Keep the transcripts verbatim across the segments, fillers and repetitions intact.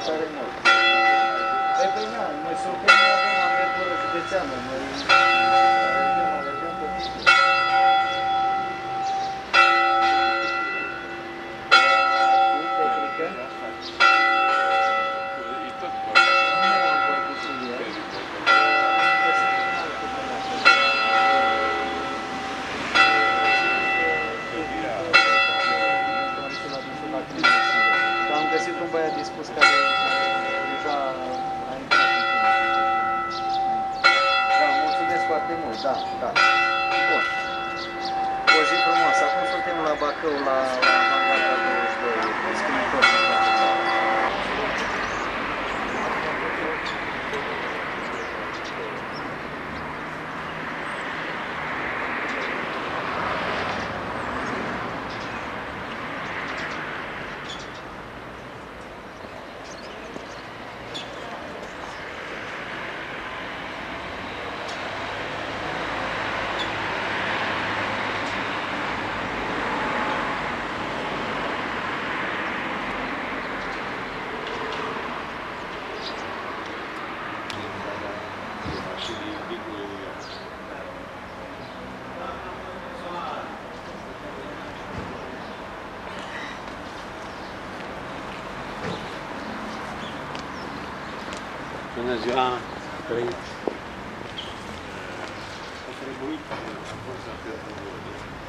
tare mult. Pe păi na, noi suntem, nu avem anvergură județeană, noi alegem, alegem pe timpul. Dispus care deja a intrat în timp. Da, mulțumesc foarte mult, da, da. Bun. O zi frumoasă. Acum suntem la Bacău, la Avangarda douăzeci și doi, scriitor din toată țara. Bună ziua, trăiți! A trebuit, a fost atât de mult.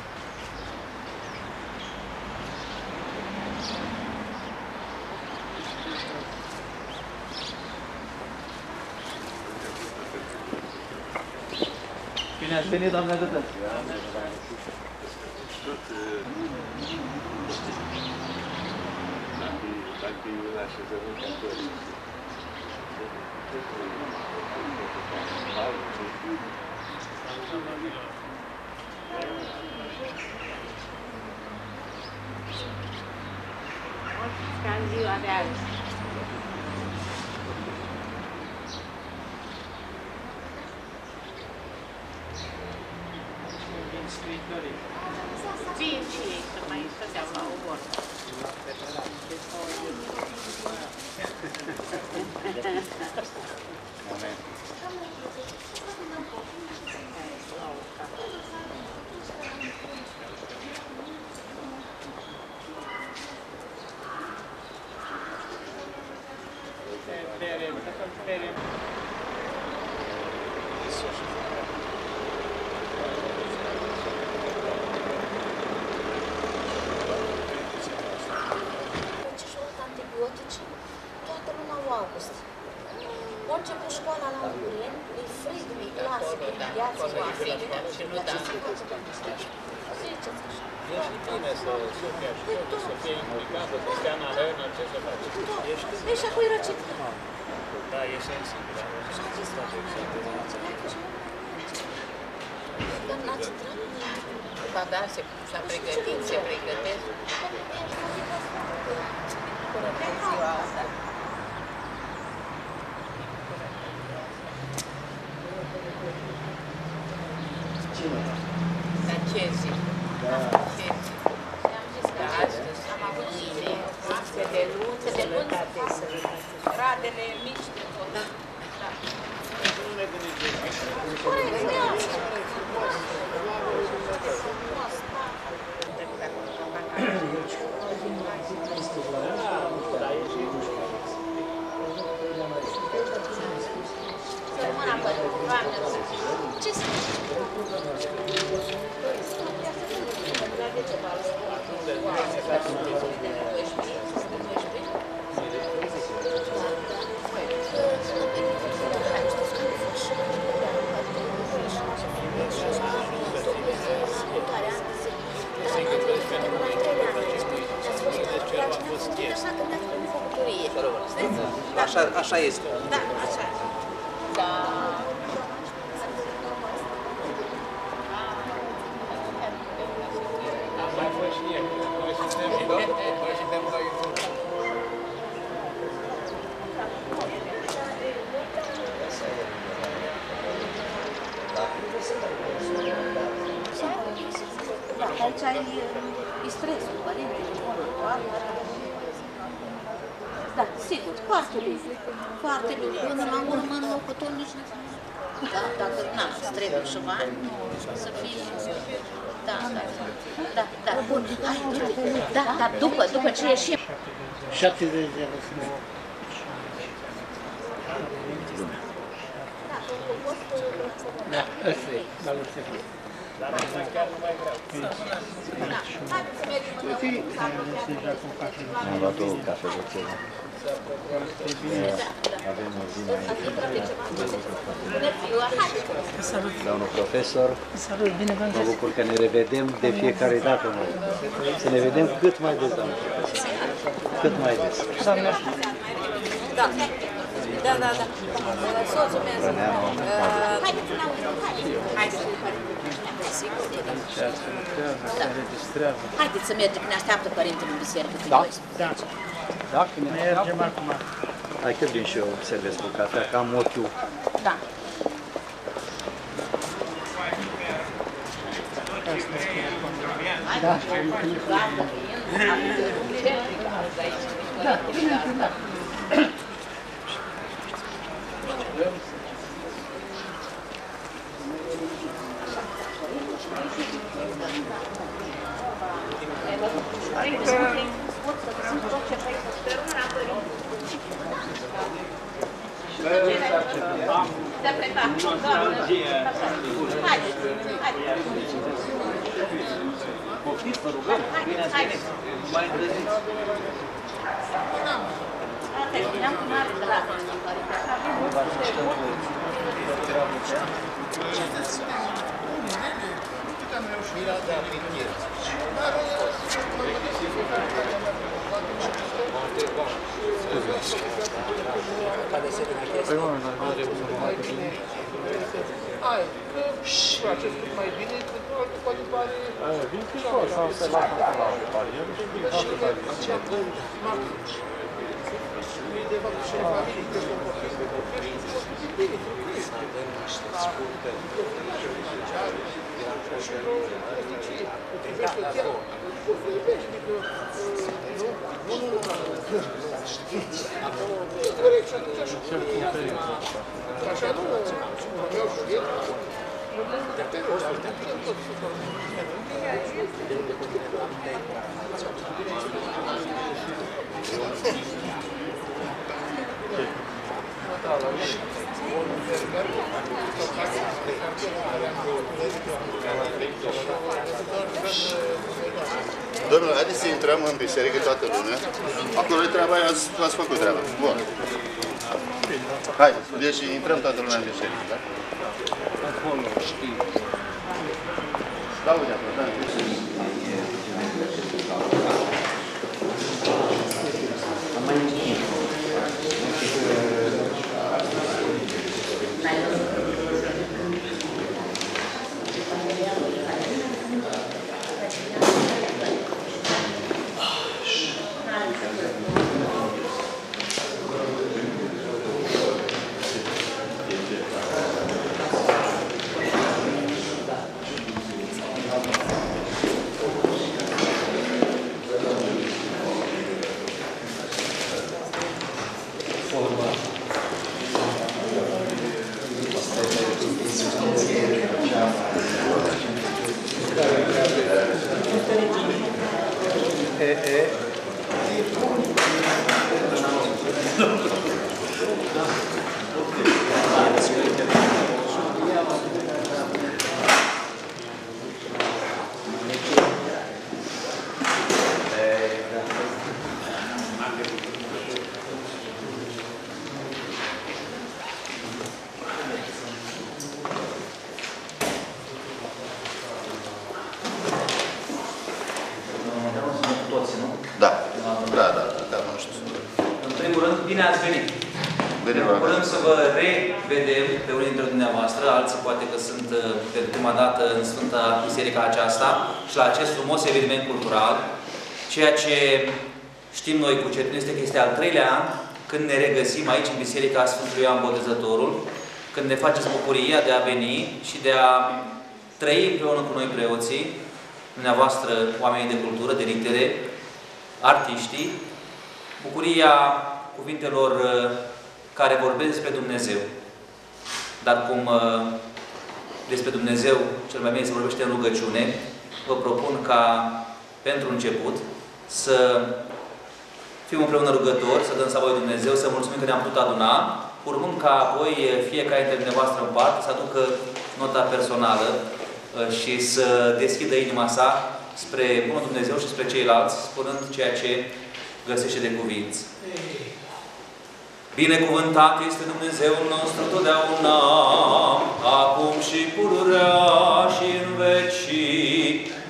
Bine ați venit, doamne ajută! Tot... Dacă e la așezământ catolic. Ca în ziua de azi. Vin scriitorii. Vin și ei, că mai stăteau la o vorbă. Moment. Antibiotice toată luna august. A început școala la Unguren, e frig, e clasă, e viață, e afine. Ziceți așa. Ești bine să fie așa, să fie implicată, să stea în arenă, ce să faci? Ești și acum e răcit. Da, e sensibil. Și a zis, dar n-ați intrat? Ba da, s-a pregătit, se pregătesc. Până pe ziua asta. Cine? La ce zi? Da. Ce zi? Da, astăzi am avut zile, noapte de luni, sănătate, radele mici de tot. Da. Nu ne gândiți. Ce să Așa, așa este. Da, așa. Da. Mai fost și el. Noi suntem noi suntem la YouTube. Aici ai stresul, părinte, da. sigur, foarte bine. Foarte bine. Până la urmă, în locul tău nici nu... Da, dacă, na, îți trebuie și bani, să fie... Da, da, da, da, bun, hai, da, da, după, după ce ieșim. șaptezeci de ani. Da, ăsta e, balul Ștefan. Am luat o cafeluță. Avem o zi mai... Domnul profesor, mă bucur că ne revedem de fiecare dată. Să ne vedem cât mai des, domnul profesor. Cât mai des. Da, da, da, da. Soțul meu zic. Haideți la unul, haideți. Sigur că da. Haideți să mergem, ne așteaptă părintele în biserică. Da? Da. Da, când ne Mergem acum. Hai că vin și eu servesc cu cafea, că am ochiul. Da. Da. Da. Poftiți, vă rugăm, bine ați venit. Mai îndrăziți. Hai, că acest cât mai bine, pentru că poate pare... Vin și eu, sau să las la parier și vin și de fapt și familie, că sunt copii, că copii, și copii bine, trebuie. Și vreo căsnicie, că privește chiar, cu privește, că... Nu, nu, nu, nu, acolo, corect, și atunci așa. Așa nu, vreau și el, de pe rost, de pe tot. Domnule, haideți să intrăm în biserică toată lumea. Acolo e treaba, ați făcut treaba. Bun. Haideți, deci intrăm toată lumea în biserică, da? acolo, știi. Da, uite acolo, da. Am mai nici. Da, da, da, da, nu știu. În primul rând, bine ați venit. Bine vă bucurăm să vă revedem pe unii dintre dumneavoastră, alții poate că sunt pentru prima dată în Sfânta Biserica aceasta și la acest frumos eveniment cultural. Ceea ce știm noi cu certitudine este că este al treilea an când ne regăsim aici în Biserica Sfântului Ioan Botezătorul, când ne faceți bucuria de a veni și de a trăi împreună cu noi preoții, dumneavoastră, oamenii de cultură, de litere, artiștii, bucuria cuvintelor care vorbesc despre Dumnezeu. Dar cum despre Dumnezeu cel mai bine se vorbește în rugăciune, vă propun ca, pentru început, să fim împreună rugători, să dăm slavă lui Dumnezeu, să mulțumim că ne-am putut aduna, urmând ca apoi fiecare dintre dumneavoastră în parte să aducă nota personală și să deschidă inima sa spre Bunul Dumnezeu și spre ceilalți, spunând ceea ce găsește de cuvință. Binecuvântat este Dumnezeul nostru totdeauna, acum și pururea și în vecii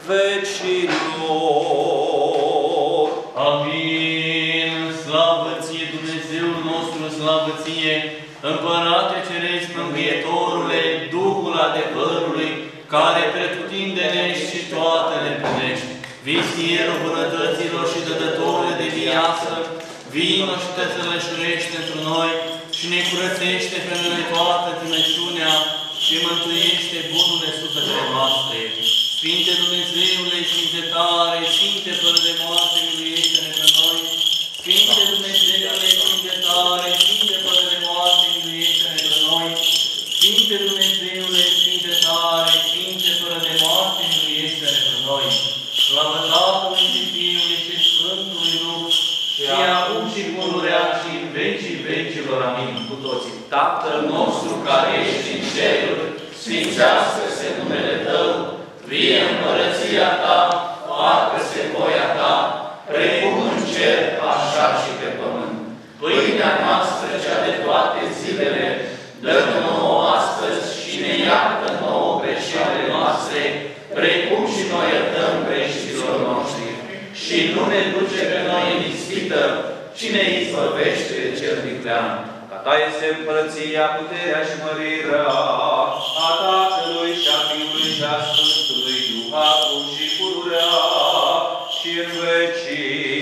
vecilor. Amin. Slavă ție, Dumnezeul nostru, slavă ție, Împărate Ceresc, Mângâietorule, Duhul adevărului, care pretutindene și toate le primești. Vistierul bunătăților și dădătorule de viață, vino și te țălășurește într noi și ne curățește pe noi toată timăciunea și mântuiește bunurile sufletele noastre. Sfinte Dumnezeule, Sfinte tare, Sfinte fără de moarte, miluiește-ne pe noi. Sfinte Dumnezeule, Sfinte tare, Sfinte fără de moarte, miluiește-ne pe noi. Sfinte Dumnezeule, Sfinte tare, Sfinte fără de moarte, miluiește-ne pe noi. Slavă Tatălui și Fiului și Sfântului Duh, și acum și pururea și în vecii vecilor. Amin. Cu toții. Tatăl nostru care ești în ceruri, sfințească-se numele Tău, vie împărăția Ta, facă-se voia Ta, precum în cer, așa și pe pământ. Pâinea noastră, cea de toate zilele, dă-ne nouă astăzi și ne iartă nouă greșelile noastre, precum și noi iertăm greșelilor noștri. Și nu ne duce pe noi în ispită, ci ne izbăvește de cel viclean. Ca Ta este împărăția, puterea și mărirea a Tatălui și a Fiului și a Sfântului Duh, acum și pururea și în vecii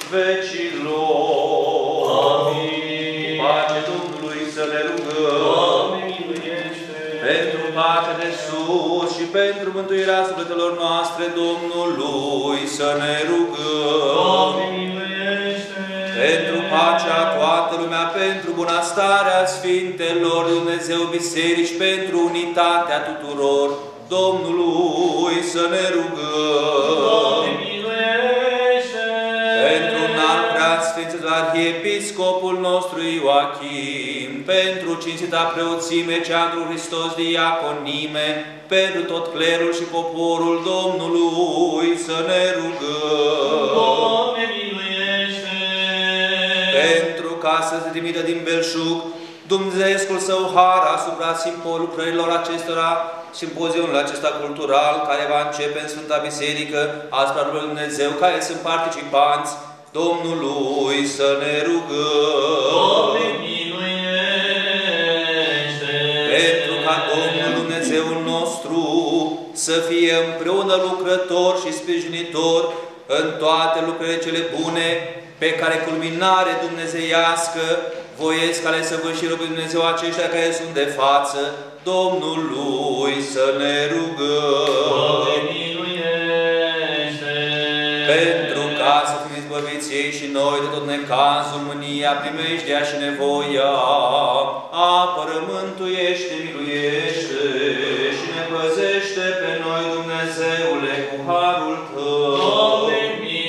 vecilor. Amin. Pace Domnului să ne rugăm. Doamne, miluiește! Pentru pace de sus și pentru mântuirea sufletelor noastre Domnului să ne rugăm. Doamne, miluiește! Pentru pacea toată lumea, pentru bunăstarea Sfintelor Dumnezeu Biserici, pentru unitatea tuturor Domnului să ne rugăm. Doamne, miluiește! Pentru înalt preasfințitul Arhiepiscopul nostru Ioachim, pentru cinstita preoțime cea întru Hristos diaconime, pentru tot clerul și poporul Domnului să ne rugăm. Doamne, miluiește! Pentru ca să se trimită din belșug Dumnezeescul Său har asupra lucrărilor acestora, simpozionul acesta cultural, care va începe în Sfânta Biserică, asupra lui Dumnezeu, care sunt participanți, Domnului să ne rugăm. Doamne, miluiește! Pentru ca Domnul Dumnezeul nostru să fie împreună lucrător și sprijinitor în toate lucrurile cele bune, pe care culminare dumnezeiască voiesc ale săvârșirii lui Dumnezeu aceștia care sunt de față, Domnului să ne rugăm. Doamne, miluiește! Pentru ca să fim izbăviți ei și noi de tot necazul, mânia, primejdea și nevoia, apără, mântuiește, miluiește și ne păzește pe noi, Dumnezeule, cu harul Tău. Doamne,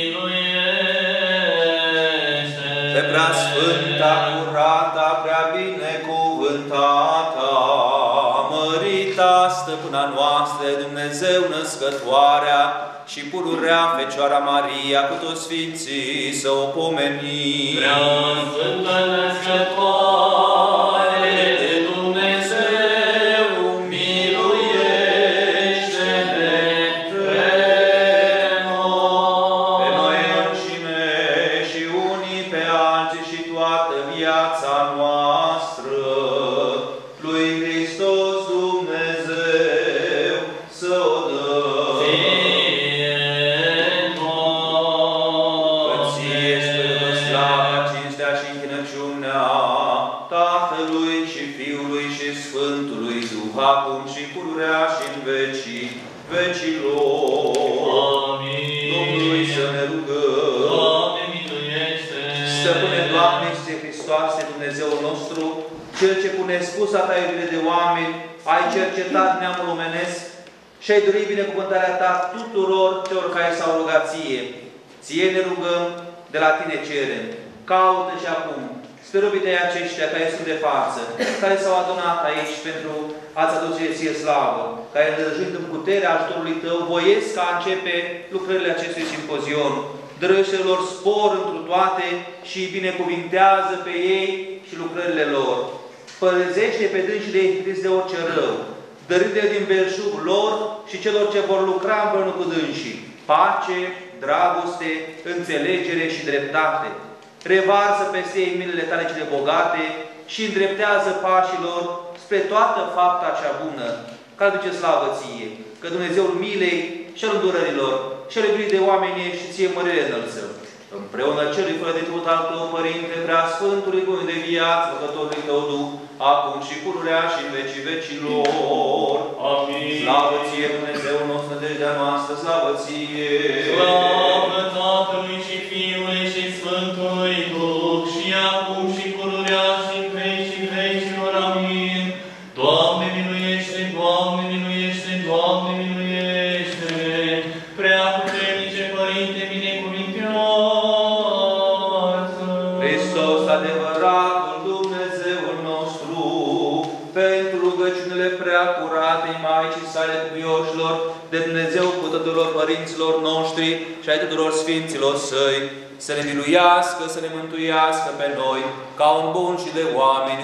miluiește! Pe preasfânta, curata, prea binecuvântata, mărita stăpâna noastră, Dumnezeu născătoarea și pururea Fecioara Maria, cu toți Sfinții să o pomenim. Prea Sfântă Născătoare de Dumnezeu, miluiește-ne pe noi. Pe noi înșine și unii pe alții și toată viața noastră, lui Hristos Dumnezeu să o dăm. Ție spre slava, cinstea și închinăciunea Tatălui și Fiului și Sfântului Duh, acum și pururea și în vecii vecilor. Amin. Domnului să ne rugăm. Doamne, miluiește! Stăpâne, Doamne, Iisuse Hristos, Dumnezeul nostru, Cel ce cu nespusă ta iubire de oameni ai cercetat neamul omenesc și ai dorit binecuvântarea ta tuturor celor care s-au rugat ție. Ție ne rugăm, de la tine cerem. Caută și acum spărubite aceștia care sunt de față, care s-au adunat aici pentru a-ți aduce ție slavă, care îndrăjuind în puterea ajutorului tău, voiesc ca începe lucrările acestui simpozion. Drăște-lor spor întru toate și binecuvintează pe ei și lucrările lor. Păzește pe dânsii de ispitiți de orice rău, dărâte din belșug lor și celor ce vor lucra împreună cu dânsii. Pace, dragoste, înțelegere și dreptate. Revarsă peste ei milele tale cele bogate și îndreptează pașilor spre toată fapta cea bună, care duce slavă ție, că Dumnezeul milei și al îndurărilor și al iubirii de oameni și ție mărire înălțăm. Împreună celui fără de tot al tău, Părinte, prea Sfântului Bun de viață, Făcătorului tău Duh, acum și pururea și în vecii vecilor. Amin. Slavă ție, Dumnezeu nostru, nădejdea noastră, slavă ție! Slavă Tatălui și Fiului și Sfântului Duh, și acum și pururea și în vecii vecilor. Amin. Doamne miluiește, Doamne miluiește, Doamne miluiește! Prea puternice Părinte, binecuvintează! Hristos, adevăratul Dumnezeul nostru, pentru rugăciunile prea curate Maicii sale cuvioșilor, de Dumnezeu cu tuturor părinților noștri și ai tuturor sfinților săi, să ne miluiască, să ne mântuiască pe noi, ca un bun și de oameni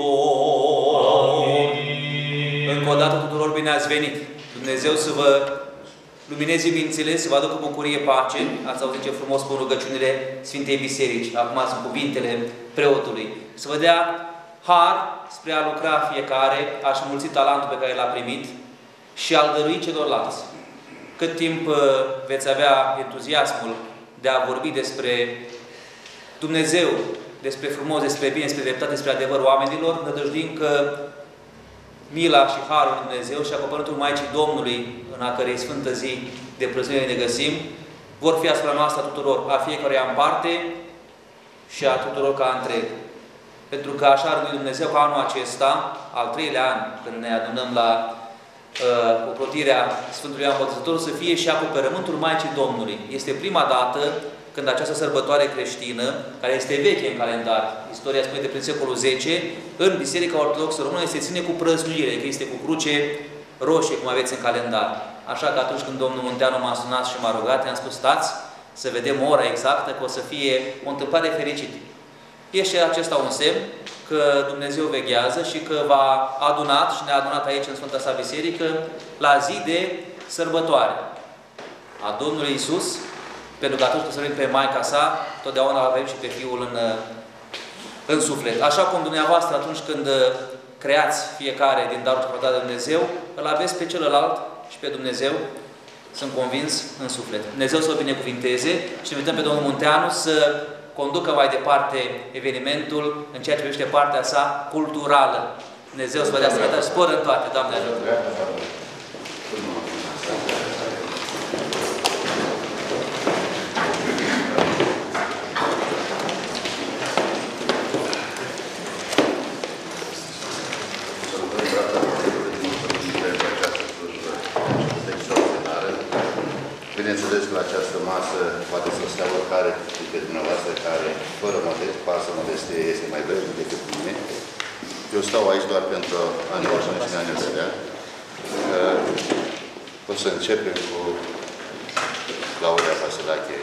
iubitori. Încă o dată tuturor bine ați venit! Dumnezeu să vă lumineze mințile, să vă aducă bucurie, pace. Ați auzit ce frumos spun rugăciunile Sfintei Biserici. Acum sunt cuvintele preotului. Să vă dea har spre a lucra fiecare, a-și mulți talentul pe care l-a primit și a-l dărui celorlalți. Cât timp veți avea entuziasmul de a vorbi despre Dumnezeu, despre frumos, despre bine, despre dreptate, despre adevăr oamenilor, nădăjduim că mila și harul lui Dumnezeu și acoperământul Maicii Domnului, în a cărei sfântă zi de prăznuire ne găsim, vor fi asupra noastră tuturor, a fiecăruia în parte și a tuturor ca întreg. Pentru că așa ar lui Dumnezeu ca anul acesta, al treilea an, când ne adunăm la uh, ocrotirea Sfântului Ioan Botezătorul, să fie și acoperământul Maicii Domnului. Este prima dată când această sărbătoare creștină, care este veche în calendar, istoria spune de prin secolul zece, în Biserica Ortodoxă Română se ține cu prăznuire, că este cu cruce roșie, cum aveți în calendar. Așa că atunci când domnul Munteanu m-a sunat și m-a rugat, i-am spus, stați, să vedem ora exactă, că o să fie o întâmplare fericită. Este acesta un semn că Dumnezeu veghează și că v-a adunat și ne-a adunat aici în Sfânta sa Biserică la zi de sărbătoare a Domnului Iisus, pentru că atunci când sărbim pe Maica sa, totdeauna avem și pe Fiul în, în suflet. Așa cum dumneavoastră atunci când creați fiecare din darul ce de Dumnezeu, îl aveți pe celălalt și pe Dumnezeu, sunt convins, în suflet. Dumnezeu să o binecuvinteze și ne invităm pe domnul Munteanu să conducă mai departe evenimentul în ceea ce privește partea sa culturală. Dumnezeu să vă dea sănătate și spor în toate, Doamne ajută! Bineînțeles că la această masă poate să stea oricare dintre dumneavoastră care, fără modest, pasă modestie, este mai vrednic decât mine. Eu stau aici doar pentru a ne urmări și a ne vedea. O să începem cu Claudia Vasilache.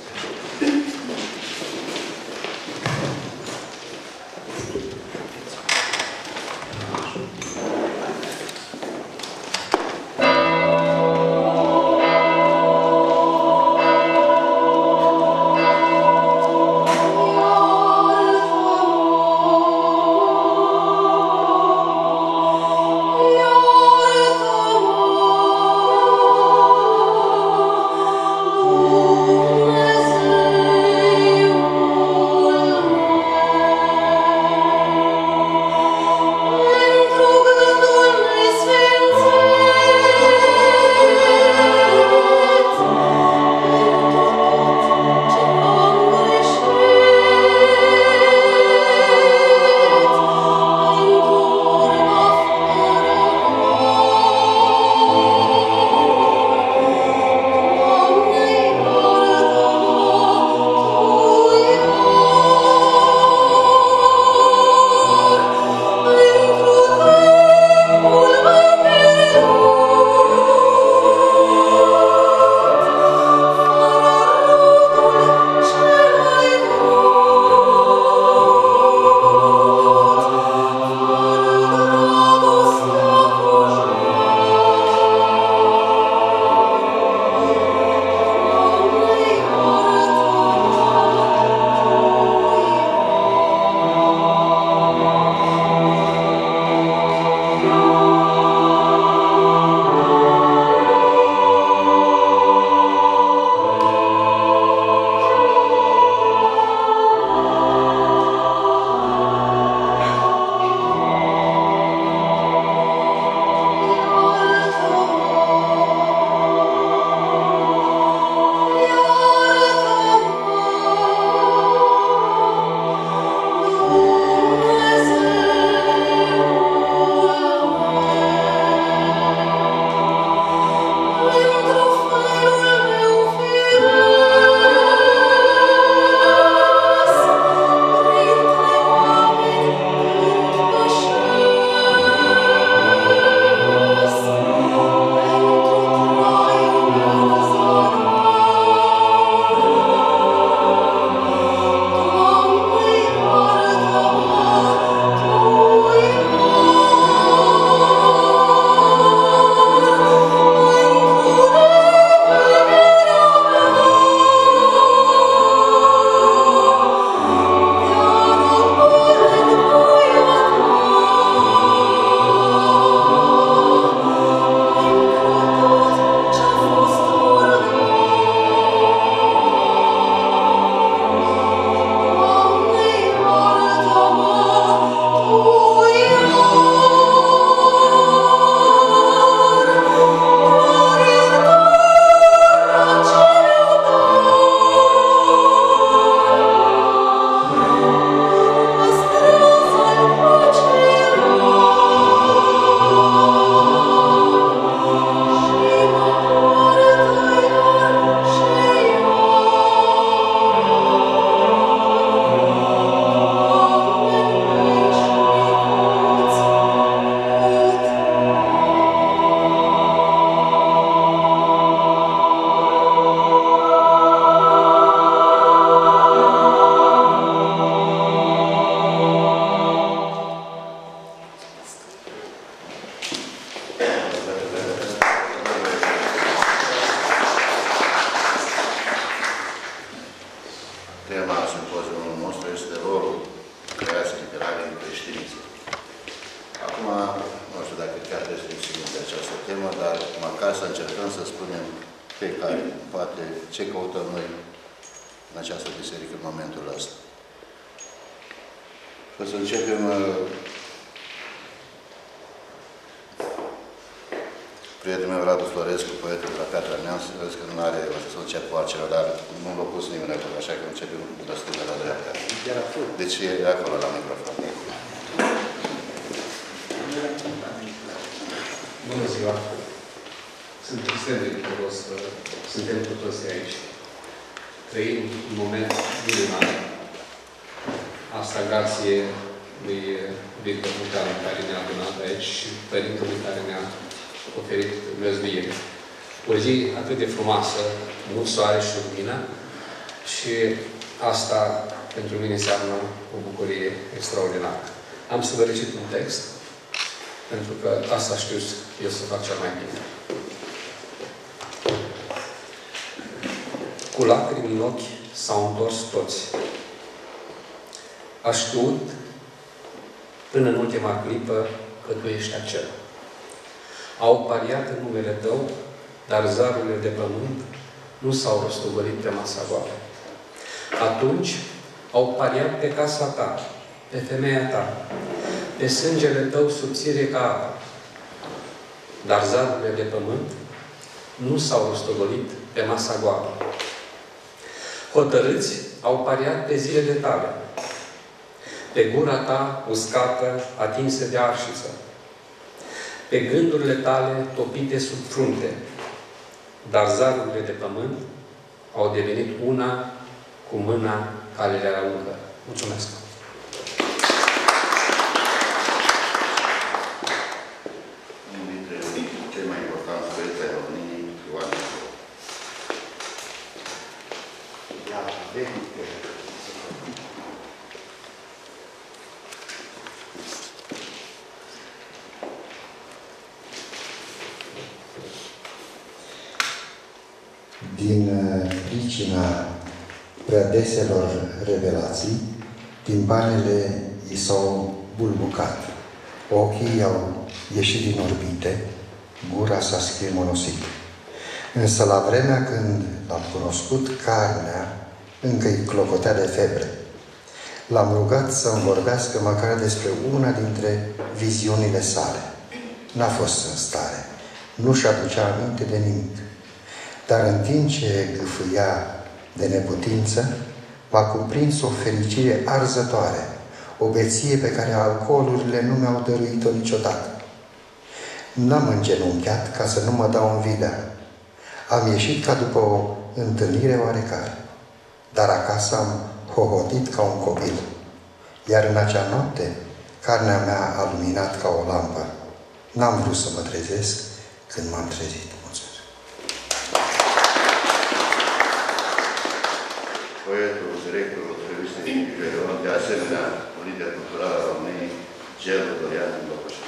Oh, fiecare în parte, ce căutăm noi în această biserică în momentul ăsta. Și o să începem prietenul meu Radu Florescu, poetul de la Piatra Neamț, vezi că nu are, o să încep cu altceva, dar nu l-a pus nimeni acolo, așa că începem de la stânga la dreapta. Deci e acolo la microfon. Bună ziua! Sunt extrem de bucuros că suntem cu toți aici. Trăim un moment minunat. Asta grație lui Victor Muteanu, care ne-a adunat aici, și Părintele care ne-a oferit găzduire. O zi atât de frumoasă, mult soare și lumină, și asta pentru mine înseamnă o bucurie extraordinară. Am să vă recit un text, pentru că asta știu eu să fac cel mai bine. Cu lacrimi în ochi s-au întors toți. Aș știut până în ultima clipă că tu ești acela. Au pariat în numele tău, dar zarurile de pământ nu s-au rostogolit pe masa goală. Atunci au pariat pe casa ta, pe femeia ta, pe sângele tău subțire ca apă. Dar zarurile de pământ nu s-au rostogolit pe masa goală. Hotărâți au pariat pe zilele tale, pe gura ta uscată, atinsă de arșiță, pe gândurile tale topite sub frunte, dar zarurile de pământ au devenit una cu mâna care le aruncă. Mulțumesc! Cel mai important proiect al României, Ioan. Din pricina prea deselor revelații, timpanele i s-au bulbucat, ochii i-au ieșit din orbite, gura s-a schimonosit. Însă la vremea când l-am cunoscut, carnea încă îi clocotea de febre. L-am rugat să-mi vorbească măcar despre una dintre viziunile sale. N-a fost în stare, nu-și aducea aminte de nimic. Dar în timp ce gâfâia de neputință, m-a cuprins o fericire arzătoare, o beție pe care alcoolurile nu mi-au dăruit-o niciodată. N-am îngenunchiat ca să nu mă dau în vilea. Am ieșit ca după o întâlnire oarecare, dar acasă am hohotit ca un copil. Iar în acea noapte, carnea mea a luminat ca o lampă. N-am vrut să mă trezesc când m-am trezit. Poetul, directorul revistei Imperion, de asemenea, un lider cultural al României, Gelu Dorian Băpășa.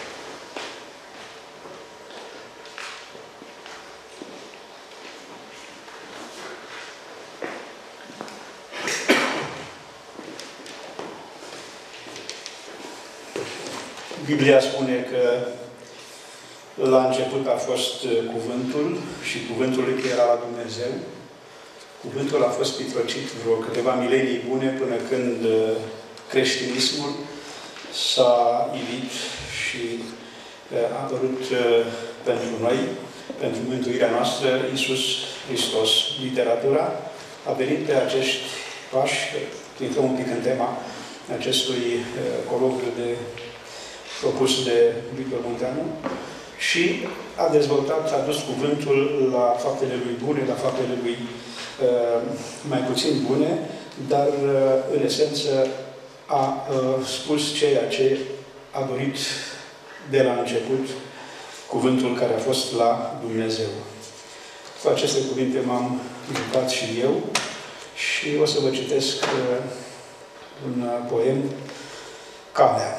Biblia spune că la început a fost cuvântul și cuvântul era la Dumnezeu. Cuvântul a fost pitrocit vreo câteva milenii bune până când creștinismul s-a ivit și a apărut pentru noi, pentru mântuirea noastră, Iisus Hristos. Literatura a venit pe acești pași, intrăm un pic în tema acestui colocviu de, propus de Victor Muteanu, și a dezvoltat, a dus cuvântul la faptele lui bune, la faptele lui mai puțin bune, dar în esență a spus ceea ce a dorit de la început cuvântul care a fost la Dumnezeu. Cu aceste cuvinte m-am jucat și eu și o să vă citesc un poem, Calea.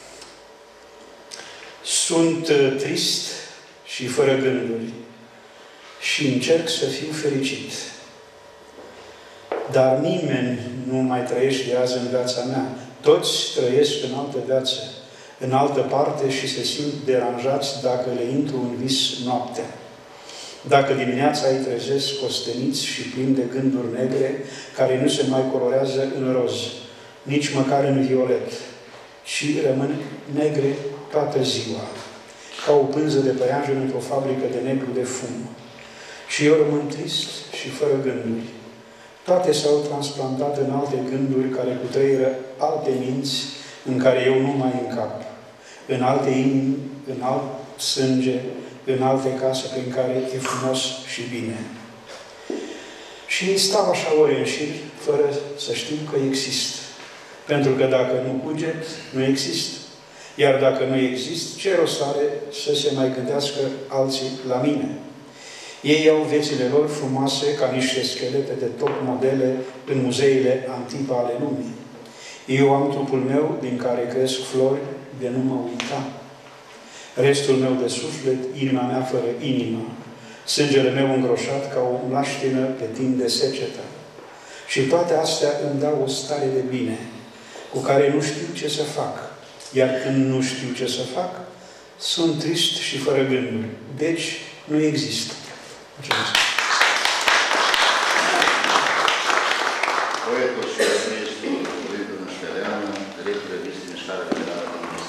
Sunt trist și fără gânduri și încerc să fiu fericit. Dar nimeni nu mai trăiește azi în viața mea. Toți trăiesc în altă viață, în altă parte, și se simt deranjați dacă le intru în vis noaptea. Dacă dimineața îi trezesc costeniți și plini de gânduri negre, care nu se mai colorează în roz, nici măcar în violet, ci rămân negre toată ziua, ca o pânză de păianjen într-o fabrică de negru de fum. Și eu rămân trist și fără gânduri. Toate s-au transplantat în alte gânduri care cutreieră alte minți în care eu nu mai încap, în alte inimi, în alt sânge, în alte case prin care e frumos și bine. Și stau așa ori în șir, fără să știu că există. Pentru că dacă nu cuget, nu există. Iar dacă nu există, ce rost are să se mai gândească alții la mine? Ei au viețile lor frumoase ca niște schelete de top modele în muzeile antipe ale lumii. Eu am trupul meu din care cresc flori de nu mă uita. Restul meu de suflet, inima mea fără inimă. Sângele meu îngroșat ca o mlaștină pe timp de secetă. Și toate astea îmi dau o stare de bine, cu care nu știu ce să fac. Iar când nu știu ce să fac, sunt trist și fără gânduri. Deci, nu există. Mulțumesc. Poetul și artistul Liviu Nășteleanu, director revistei Mișcarea Liberală din Est.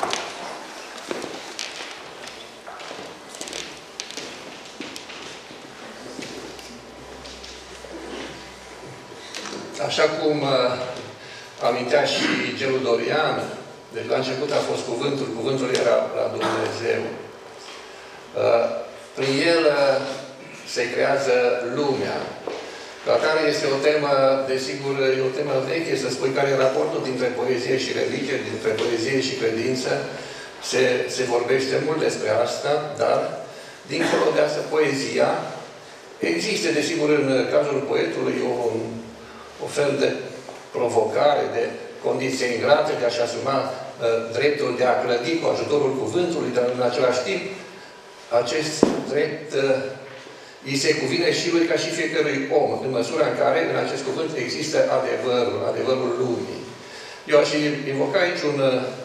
Așa cum uh, amintea și Gelu Dorian, deci la început a fost cuvântul, cuvântul era la Dumnezeu. Uh, prin el uh, se creează lumea. Ca atare este o temă, desigur, e o temă veche, să spui care e raportul dintre poezie și religie, dintre poezie și credință. Se, se vorbește mult despre asta, dar, dincolo de asta, poezia, există, desigur, în cazul poetului, o, o fel de provocare, de condiție ingrată de a-și asuma uh, dreptul de a clădi cu ajutorul cuvântului, dar în același timp, acest drept uh, îi se cuvine și lui ca și fiecărui om, în măsura în care, în acest cuvânt, există adevărul, adevărul lumii. Eu aș invoca aici un,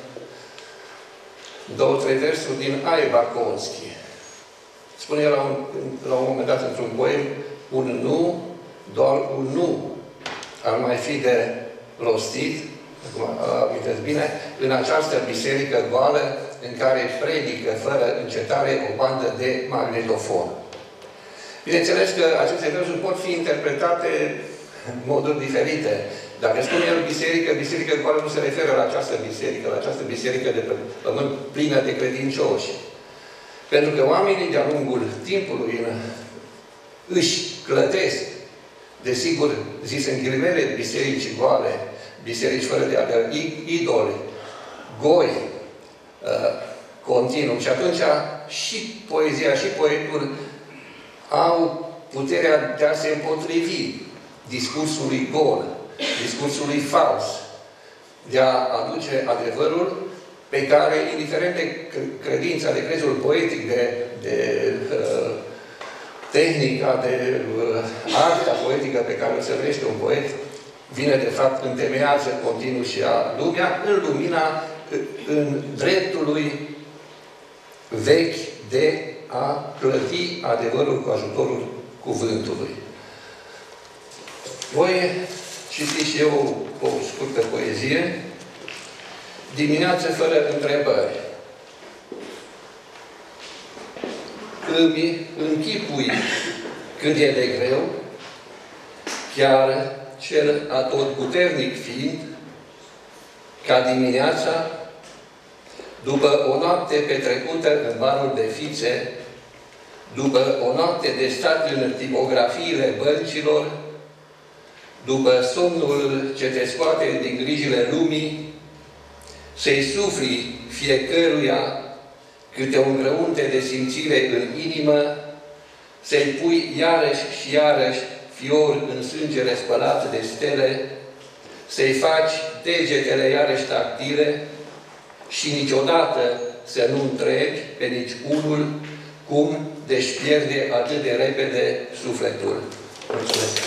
două, trei versuri din Aiva Konski. Spune la un, la un moment dat într-un poem, un nu, doar un nu, ar mai fi de rostit, acum amintesc bine, în această biserică goală în care predică fără încetare o bandă de magnetofon. Bineînțeles că aceste versuri pot fi interpretate în moduri diferite. Dacă spune el biserică, biserică goală nu se referă la această biserică, la această biserică de pământ plină de credincioși. Pentru că oamenii de-a lungul timpului își clătesc, desigur, zis în ghilimele, biserici goale, biserici fără de adevăr, idoli, goi, uh, continuu. Și atunci și poezia și poetul au puterea de a se împotrivi discursului gol, discursului fals, de a aduce adevărul pe care, indiferent de credința, de crezul poetic, de, de uh, tehnica, de uh, arta poetică pe care o servește un poet, vine, de fapt, întemeiază continuu și a lumea în lumina, în dreptul lui vechi de a clădi adevărul cu ajutorul cuvântului. Voi citi și eu o scurtă poezie. Dimineață fără întrebări. Îmi închipui cât e de greu, chiar cel atotputernic fiind, ca dimineața, după o noapte petrecută în barul de fițe, după o noapte de stat în tipografiile băncilor, după somnul ce te scoate din grijile lumii, să-i sufli fiecăruia câte un grăunte de simțire în inimă, să-i pui iarăși și iarăși fior în sângele spălat de stele, să-i faci degetele iarăși tactile și niciodată să nu întrebi pe nici unul cum de-și pierde atât de repede sufletul. Mulțumesc!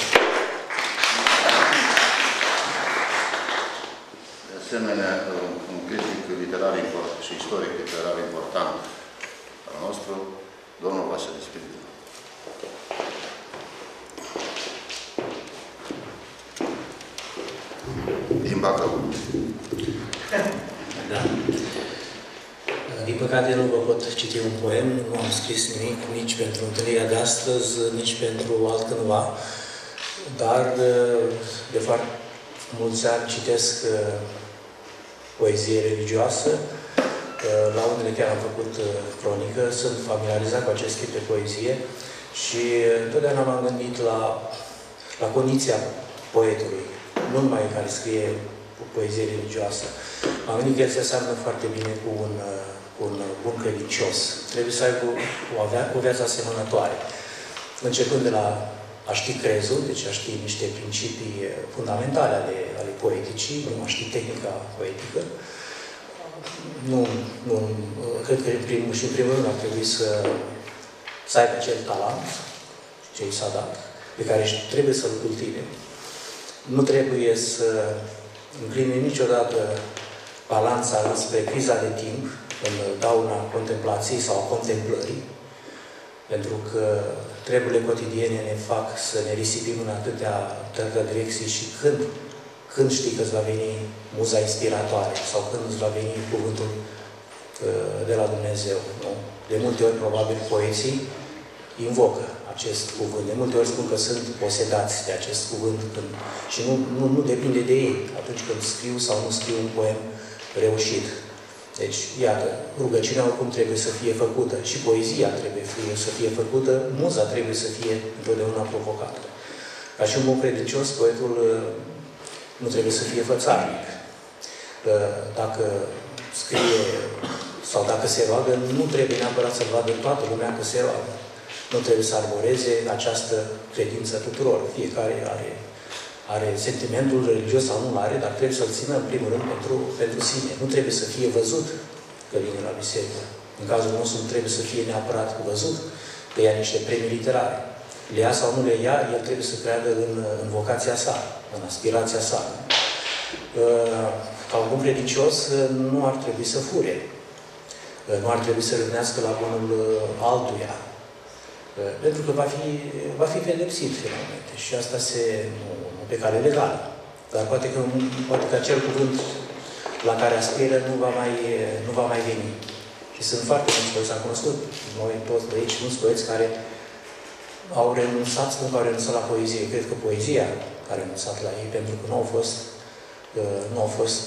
De asemenea, un critic literar și istoric literar important al nostru, domnul Vasile Spiritu. Din Bacău. Da. Din păcate nu vă pot citi un poem, nu am scris nimic, nici pentru întâlnirea de astăzi, nici pentru altcândva, dar de foarte mulți ani citesc poezie religioasă, la unele chiar am făcut cronică, sunt familiarizat cu acest tip de poezie și întotdeauna m-am gândit la, la condiția poetului, nu numai care scrie poezie religioasă. M-am gândit că el se seamănă foarte bine cu un, cu un bun credincios. Trebuie să aibă o, o viață asemănătoare. Începând de la a ști crezul, deci a ști niște principii fundamentale ale, ale poeticii, nu a ști tehnica poetică. Nu, nu, cred că în primul și în primul rând ar trebui să, să aibă acel talent ce i s-a dat, pe care trebuie să-l cultive. Nu trebuie să încline niciodată balanța spre criza de timp, în dauna contemplației sau a contemplării, pentru că treburile cotidiene ne fac să ne risipim în atâtea, atâtea direcții și când, când știi că îți va veni muza inspiratoare sau când îți va veni cuvântul uh, de la Dumnezeu. Nu? De multe ori, probabil, poeții invocă acest cuvânt. De multe ori spun că sunt posedați de acest cuvânt când, și nu, nu, nu depinde de ei atunci când scriu sau nu scriu un poem reușit. Deci, iată, rugăciunea oricum trebuie să fie făcută și poezia trebuie fie, să fie făcută, muza trebuie să fie întotdeauna provocată. Ca și un bun credincios, poetul nu trebuie să fie fățarnic. Dacă scrie sau dacă se roagă, nu trebuie neapărat să vadă toată lumea că se roagă. Nu trebuie să arboreze această credință tuturor. Fiecare are, are sentimentul religios sau nu are, dar trebuie să-l țină în primul rând pentru, pentru sine. Nu trebuie să fie văzut că vine la biserică. În cazul nostru nu trebuie să fie neapărat văzut că ia niște premii literare. Le ia sau nu le ia, el trebuie să creadă în, în vocația sa, în aspirația sa. Ca un bun credincios nu ar trebui să fure. Nu ar trebui să râvnească la bunul altuia. Pentru că va fi, va fi pedepsit finalmente. Și asta se, nu, pe cale legală. Dar poate că, poate că acel cuvânt la care aspiră nu va mai, nu va mai veni. Și sunt foarte mulți poeți, am cunoscut noi toți de aici, mulți poeți care au renunțat, spun că au renunțat la poezie. Cred că poezia a renunțat la ei, pentru că nu au fost, nu au fost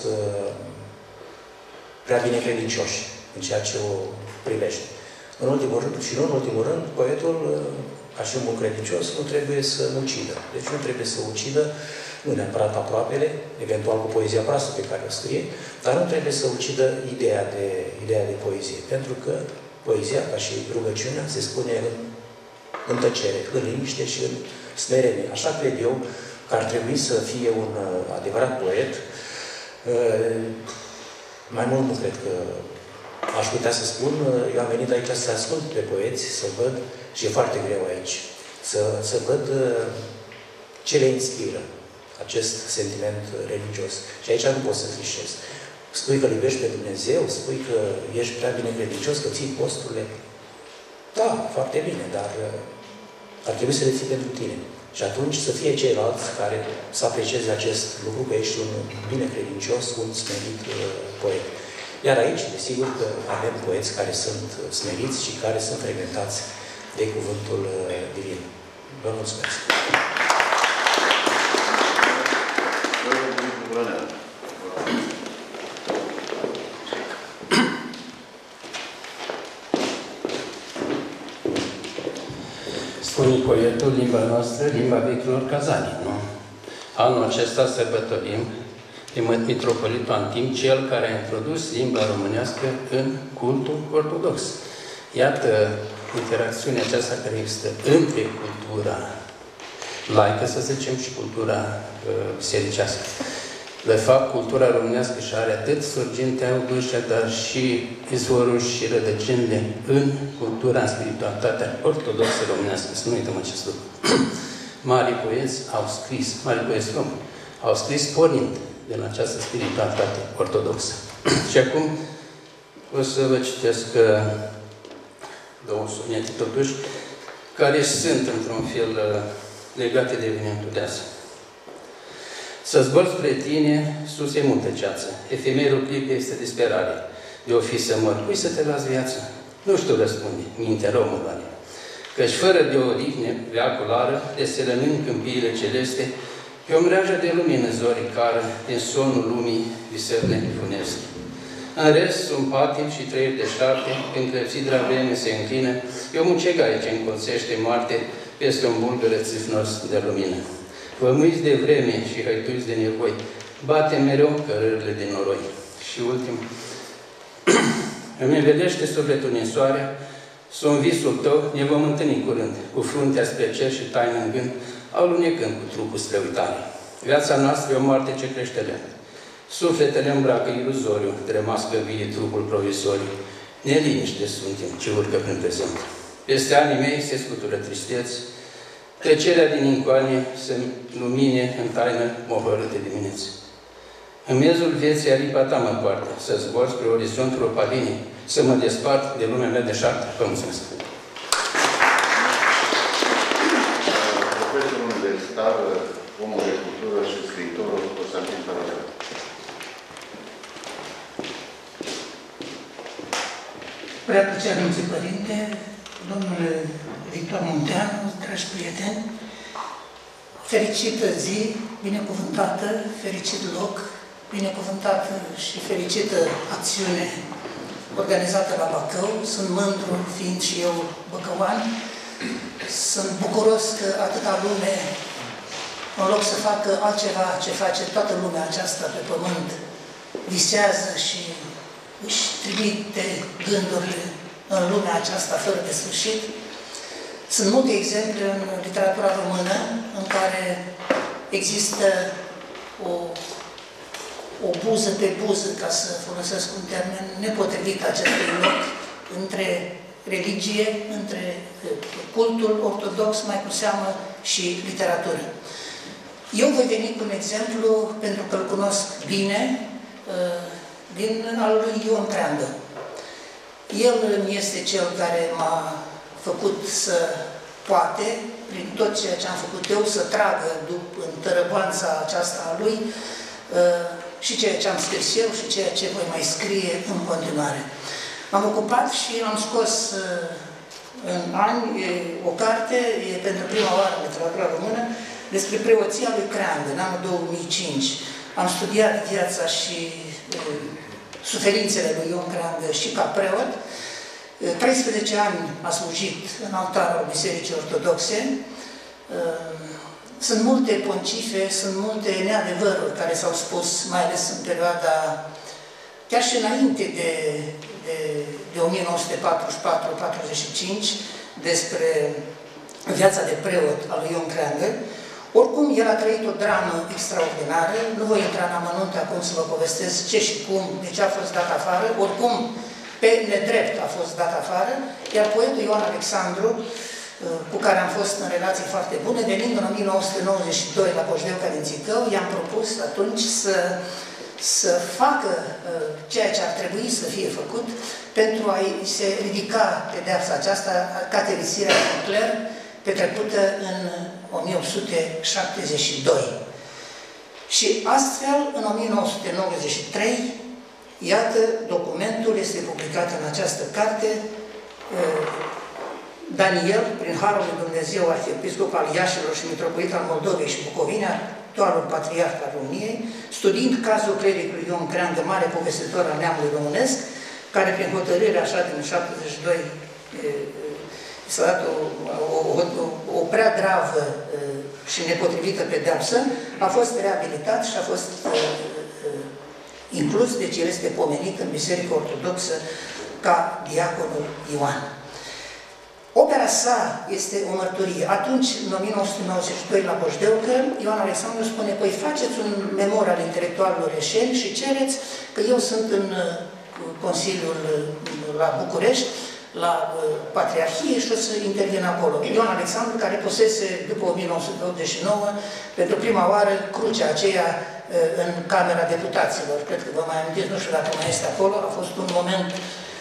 prea bine credincioși în ceea ce o privește. În ultimul rând, și nu în ultimul rând, poetul, ca și un bun credincios, nu trebuie să ucidă. Deci nu trebuie să ucidă, nu neapărat aproapele, eventual cu poezia proastă pe care o scrie, dar nu trebuie să ucidă ideea de, ideea de poezie. Pentru că poezia, ca și rugăciunea, se spune în, în tăcere, în liniște și în smerenie. Așa cred eu că ar trebui să fie un adevărat poet. Mai mult nu cred că aș putea să spun, eu am venit aici să ascult pe poeți, să văd, și e foarte greu aici, să, să văd ce le inspiră acest sentiment religios. Și aici nu poți să trișezi. Spui că iubești pe Dumnezeu, spui că ești prea bine credincios, că ții posturile. Da, foarte bine, dar ar trebui să le ții pentru tine. Și atunci să fie ceilalți care să aprecieze acest lucru, că ești un bine credincios, un smerit poet. Iar aici, desigur că avem poeți care sunt smeriți și care sunt frecventați de cuvântul divin. Vă mulțumesc! Spune poetul, limba noastră, limba vechilor cazanii, nu? Anul acesta sărbătorim pe mitropolitul Antim, cel care a introdus limba românească în cultul ortodox. Iată interacțiunea aceasta care există între cultura laică, să zicem, și cultura uh, bisericească. De fapt, cultura românească și are atât surgintea ușa, dar și izvorul și rădăcinile în cultura, în spiritualitatea ortodoxă românească. Să nu uităm acest lucru. Mari poeți au scris, mari poeți români, au scris pornind din această spiritualitate ortodoxă. Și acum o să vă citesc două subiecte, totuși, care sunt, într-un fel, legate de evenimentul de azi. Să zbor spre tine, sus e multă ceață. Efemerul clip este disperare. De o fi să mor, cui să te las viață? Nu știu răspunde, minte română. Căci fără de o rihne veaculară, de se rămân câmpiile celeste, pe o mreajă de lumină zorii cară, din sonul lumii visările funesc. În rest sunt patim și trăiri de șarte, când clepsidra vreme se înclină, e o mucegaie ce încolțește Marte peste un bulgăre țifnos de lumină. Vămuiți de vreme și hăituiți de nevoi, bate mereu cărările de noroi. Și ultim, îmi învedește sufletul din soare, sunt visul tău, ne vom întâlni curând, cu fruntea spre cer și taină în gând, alunecând cu trupul spre uitare. Viața noastră e o moarte ce crește lent. Sufletele îmbracă iluzoriu, tremască vie trupul provizoriu. Neliniște suntem ce urcă prin prezent. Peste anii mei se scutură tristeți, trecerea din incoane se lumine în taină mohorâte dimineți. În mezul vieții aripa ta mă poartă, să zbor spre orizontul opalinii, să mă despart de lumea mea de șapte. Vă mulțumesc! Profesorul universitar, omul de cultură și scriitorul Constantin Paralel. Prea plăcea Minții Părinte, domnule Victor Munteanu, dragi prieteni, fericită zi, binecuvântată, fericit loc, binecuvântată și fericită acțiune organizată la Bacău. Sunt mândru, fiind și eu băcăuan. Sunt bucuros că atâta lume, în loc să facă altceva ce face toată lumea aceasta pe pământ, visează și își trimite gândurile în lumea aceasta fără de sfârșit. Sunt multe exemple în literatura română în care există o, o buză pe buză, ca să folosesc un termen nepotrivit acestui loc, între religie, între cultul ortodox, mai cu seamă, și literatură. Eu voi veni cu un exemplu, pentru că îl cunosc bine, din al lui Ion Creangă. El este cel care m-a făcut să poate, prin tot ceea ce am făcut eu, să tragă după în tărăboanța aceasta a lui și ceea ce am scris eu și ceea ce voi mai scrie în continuare. M-am ocupat și am scos în ani o carte, e pentru prima oară în literatura română, despre preoția lui Creangă, în anul două mii cinci. Am studiat viața și suferințele lui Ion Creangă și ca preot. treisprezece ani a slujit în altarul Bisericii Ortodoxe. Sunt multe poncife, sunt multe neadevăruri care s-au spus, mai ales în perioada, chiar și înainte de, de, de o mie nouă sute patruzeci și patru patruzeci și cinci, despre viața de preot a lui Ion Creangă. Oricum, el a trăit o dramă extraordinară, nu voi intra în amănunte acum să vă povestesc ce și cum, de ce a fost dat afară, oricum, pe nedrept a fost dat afară, iar poetul Ioan Alexandru, cu care am fost în relații foarte bune, venind în o mie nouă sute nouăzeci și doi la Coșdeuca din Țicău, i-am propus atunci să, să facă ceea ce ar trebui să fie făcut pentru a se ridica pedeapsa aceasta, caterisirea de cler, petrecută în o mie opt sute șaptezeci și doi. Și astfel, în o mie nouă sute nouăzeci și trei, iată, documentul este publicat în această carte. Daniel, prin Harul lui Dumnezeu, arhiepiscop al Iașilor și mitropolit al Moldovei și Bucovinei, actualul patriarh al României, studiind cazul clericului Ion Creangă, mare povestitor al neamului românesc, care prin hotărâre așa din șaptezeci și doi s-a dat o, o, o, o prea gravă și nepotrivită pedeapsă, a fost reabilitat și a fost uh, uh, inclus, deci el este pomenit în Biserica Ortodoxă ca diaconul Ioan. Opera sa este o mărturie. Atunci, în o mie nouă sute nouăzeci și doi, la Boșdeucă, Ioan Alexandru spune, păi faceți un memor al intelectualilor reșeni și cereți că eu sunt în Consiliul la București, la Patriarhie și o să intervin acolo. Ioan Alexandru, care pusese, după o mie nouă sute optzeci și nouă, pentru prima oară, crucea aceea în Camera Deputaților. Cred că vă mai amintiți, nu știu dacă mai este acolo, a fost un moment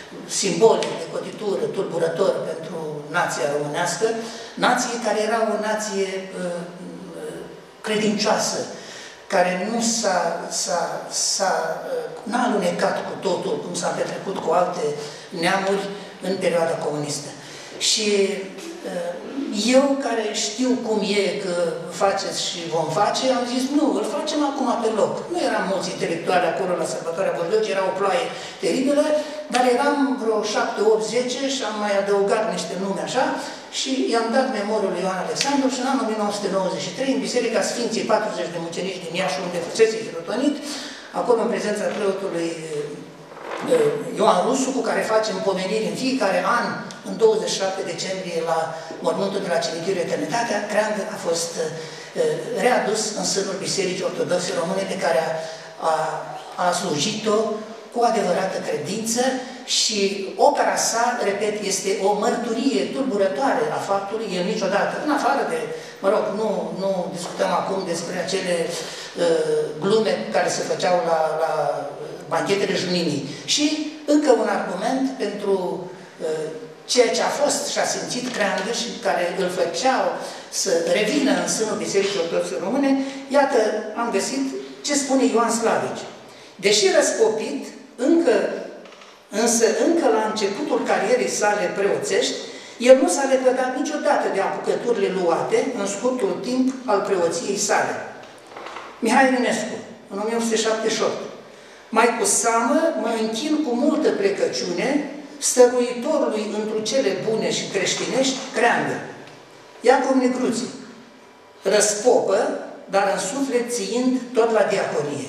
simbolic de cotitură, tulburător pentru nația românească, nație care era o nație uh, credincioasă, care nu s-a, s-a, s-a, n-a alunecat cu totul, cum s-a petrecut cu alte neamuri în perioada comunistă. Și eu, care știu cum e că faceți și vom face, am zis, nu, îl facem acum pe loc. Nu eram mulți intelectuali acolo la sărbătoarea Bordeuci, era o ploaie teribilă, dar eram vreo șapte, opt, zece și am mai adăugat niște nume așa și i-am dat memoriul lui Ioan Alexandru și în anul o mie nouă sute nouăzeci și trei, în Biserica Sfinții patruzeci de Mucenici din Iași, unde fusese hirotonit, acolo în prezența preotului Ioan Rusu, cu care facem pomeniri în fiecare an, în douăzeci și șapte decembrie, la mormântul de la Cimitirul Eternitatea, Creangă a fost readus în sânul Bisericii Ortodoxe Române, pe care a, a, a slujit-o cu adevărată credință și opera sa, repet, este o mărturie tulburătoare a faptului, el niciodată, în afară de, mă rog, nu, nu discutăm acum despre acele uh, glume care se făceau la, la banchetele juninii. Și încă un argument pentru uh, ceea ce a fost și a simțit Creangă și care îl făceau să revină în sânul Bisericii Ortodoxe Române, iată, am găsit ce spune Ioan Slavici. Deși răscopit, încă, însă încă la începutul carierei sale preoțești, el nu s-a lepădat niciodată de apucăturile luate în scurtul timp al preoției sale. Mihai Eminescu, în o mie opt sute șaptezeci și opt. Mai cu seamă mă închin cu multă plecăciune stăruitorului întru cele bune și creștinești, Creangă. Iacov Negruți, răspopă, dar în suflet țiind tot la diaconie.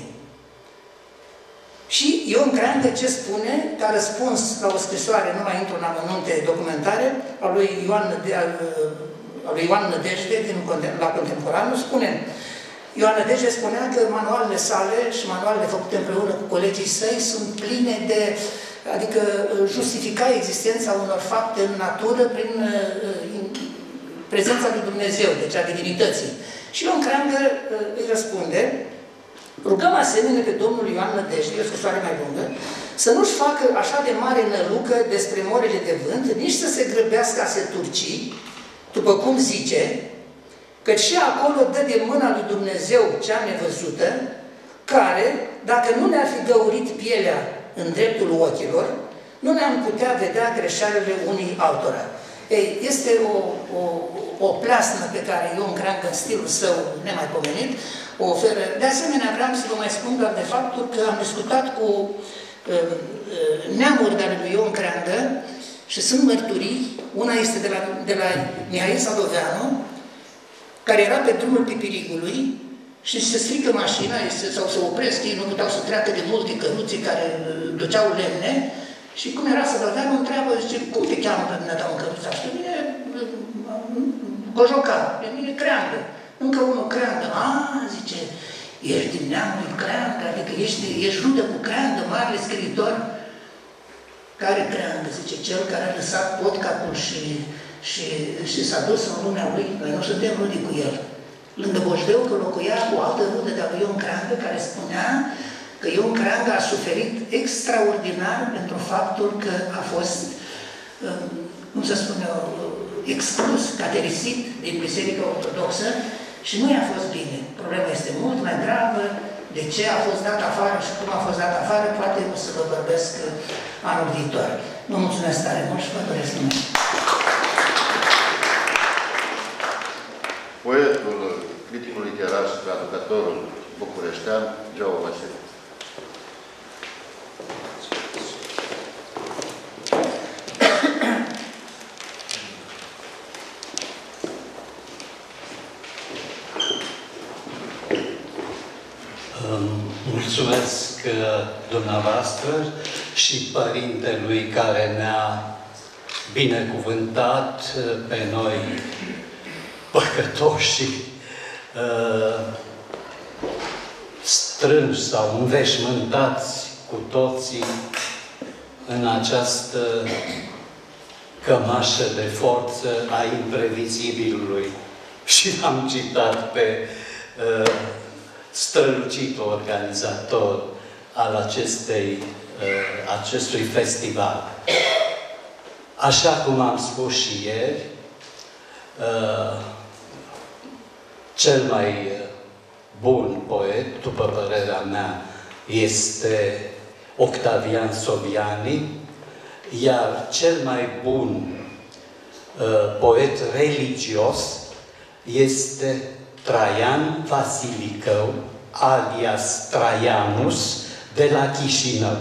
Și Ion Creangă ce spune, ca răspuns la o scrisoare, nu mai intru în amănunte documentare, a lui Ioan, a lui Ioan Nădejde, din, la Contemporanul, spune, Ioan Nădejde spunea că manualele sale și manualele făcute împreună cu colegii săi sunt pline de, adică justifica existența unor fapte în natură prin prezența lui Dumnezeu, deci a divinității. Și Ion Creangă îi răspunde, rugăm asemenea pe Domnul Ioan Nădejde, o scrisoare mai lungă, să nu-și facă așa de mare nălucă despre morele de vânt, nici să se grăbească a se turci, după cum zice, că și acolo dă de mâna lui Dumnezeu cea nevăzută, care, dacă nu ne-ar fi găurit pielea în dreptul ochilor, nu ne-am putea vedea greșelile unii altora. Ei, este o, o, o plasnă pe care Ion Creangă, în stilul său nemaipomenit, o oferă. De asemenea, vreau să vă mai spun doar de faptul că am discutat cu uh, uh, neamuri de ale lui Ion Creangă și sunt mărturii. Una este de la, de la Mihai Sadoveanu, care era pe drumul Pipirigului și se strică mașina, este, sau se opresc, ei nu puteau să treacă de multe căruții care duceau lemne, și cum era Sadoveanu, întreabă, zice, cum te cheamă pe dumneata în căruța? Și pe mine, Cojoca, pe mine Creangă. Încă unul Creangă. A, zice, ești din neamul Creangă, adică ești, ești rudă cu Creangă, marele scriitor. Care Creangă? Zice, cel care a lăsat podcapul și, și, și s-a dus în lumea lui. Noi nu suntem rude cu el. Lângă Boșdeu, că locuia cu o altă rudă de-a lui Ion Creangă, care spunea că Ion Creangă a suferit extraordinar pentru faptul că a fost, cum să spun eu, exclus, caterisit din Biserica Ortodoxă și nu i-a fost bine. Problema este mult mai gravă, de ce a fost dat afară și cum a fost dat afară, poate o să vă vorbesc anul viitor. Vă mulțumesc tare mult și vă doresc numai. Poetul, criticul literar și traducătorul bucureștean, Geo Vasile. Mulțumesc dumneavoastră și părintelui care ne-a binecuvântat pe noi păcătoși strânși sau înveșmântați cu toții în această cămașă de forță a imprevizibilului. Și am citat pe uh, strălucitul organizator al acestei acestui festival. Așa cum am spus și ieri, cel mai bun poet, după părerea mea, este Octavian Sobiani, iar cel mai bun poet religios este Traian Vasilicău, alias Traianus, de la Chișinău.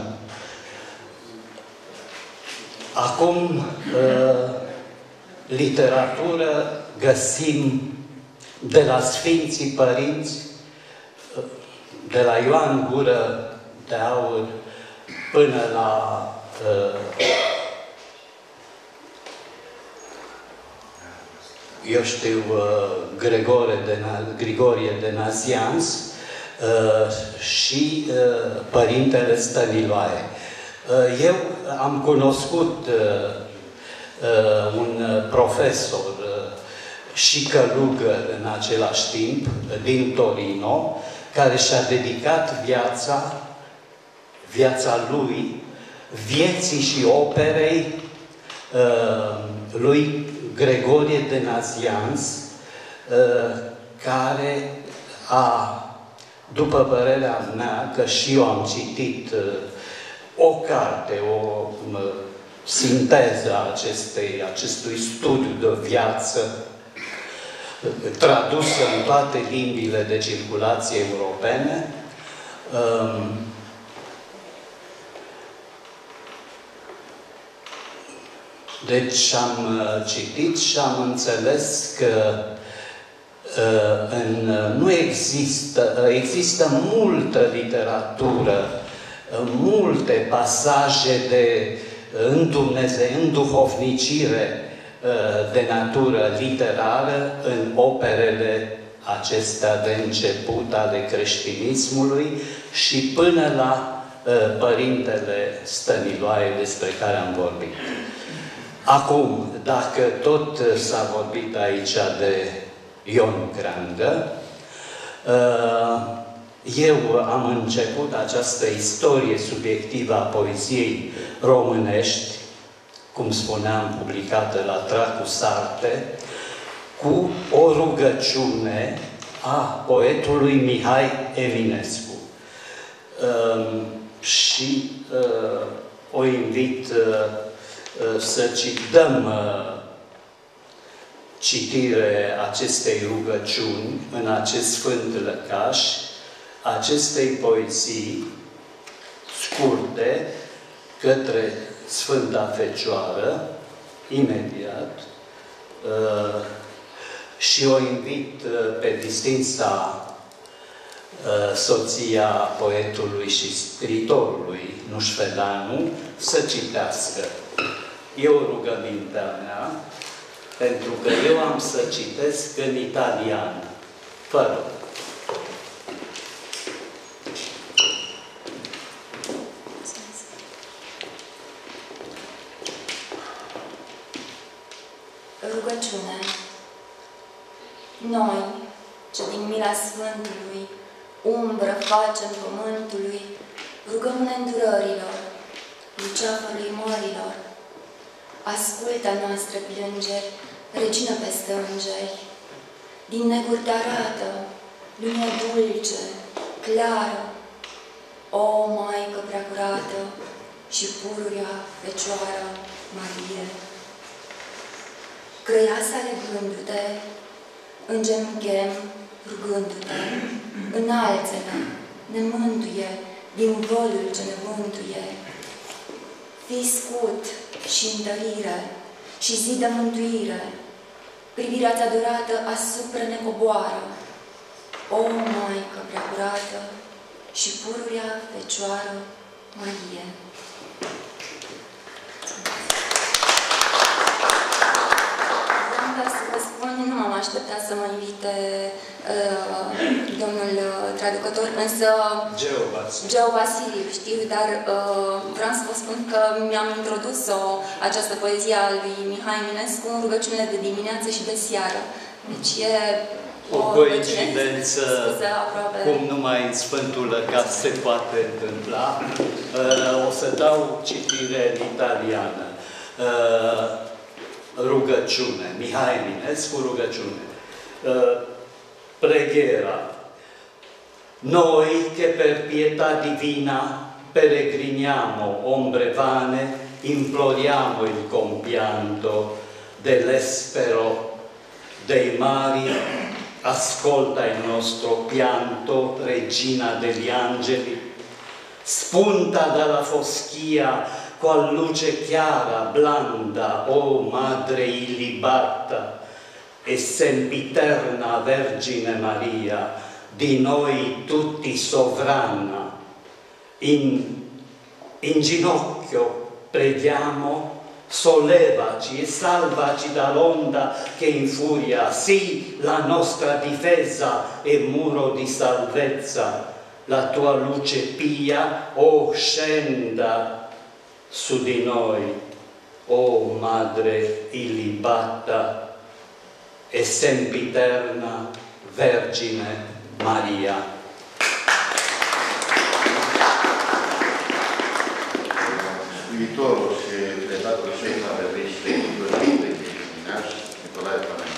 Acum, literatură găsim de la Sfinții Părinți, de la Ioan Gură de Aur până la eu știu, Grigore de, Grigorie de Nazianz și Părintele Stăniloae. Eu am cunoscut un profesor și călugăr în același timp, din Torino, care și-a dedicat viața, viața lui, vieții și operei lui Gregorie de Nazianz, care a, după părerea mea, că și eu am citit o carte, o sinteză a acestei, acestui studiu de viață, tradusă în toate limbile de circulație europene, deci am citit și am înțeles că în, nu există, există multă literatură, multe pasaje de îndumneze, înduhovnicire de natură literară în operele acestea de început ale creștinismului și până la Părintele Stăniloae, despre care am vorbit. Acum, dacă tot s-a vorbit aici de Ion Creangă, eu am început această istorie subiectivă a poeziei românești, cum spuneam, publicată la Tracu Sarte, cu o rugăciune a poetului Mihai Eminescu. Și o invit să cităm citire acestei rugăciuni în acest sfânt lăcaș, acestei poezii scurte către Sfânta Fecioară, imediat, și o invit pe distinsa soția poetului și scriitorului Nușfedanu să citească. Eu rugămintea mea, pentru că eu am să citesc în italian, fără. Rugăciune. Noi, ce din mila Sfântului, umbră facem pământului, rugăm-ne îndurărilor, luceafărului mărilor. Ascultă noastre plângeri, regină peste îngeri. Din neguri te arată, lumină dulce, clară, o Maică preacurată și pururea Fecioară Marie. Grăiasa legându-te, îngemghem rugându-te, înalță-ne, ne mântuie din vălul ce ne mântuie. Fii scut și întărire și zi de mântuire, privirea-ți adorată asupra ne coboară, o Maică preacurată și pururea Fecioară Marie. Vreau să vă spun, nu m-am așteptat să mă invite uh, domnul traducător, însă Geo Vasiliu, știu, dar uh, vreau să vă spun că mi-am introdus o, această poezie a lui Mihai Eminescu în rugăciunile de dimineață și de seară. Deci e o, o coincidență, scuze, aproape. cum numai în Sfântul Lăcat se poate întâmpla. Uh, o să dau citire în italiană. Uh, rugăciune. Mihai Eminescu, rugăciune. Uh, preghiera. Noi che per pietà divina peregriniamo ombre vane, imploriamo il compianto dell'espero dei mari, ascolta il nostro pianto, regina degli angeli, spunta dalla foschia qual luce chiara, blanda, o madre illibatta, e sempiterna Vergine Maria, di noi tutti sovrana, in, in ginocchio preghiamo, sollevaci e salvaci dall'onda che infuria, sì, la nostra difesa e muro di salvezza, la tua luce pia, o scenda su di noi, o Madre illibatta e sempiterna Vergine Maria. Viitorul și redatul șef al revistei Părintele Creștinaș, Nicolae Pănăi.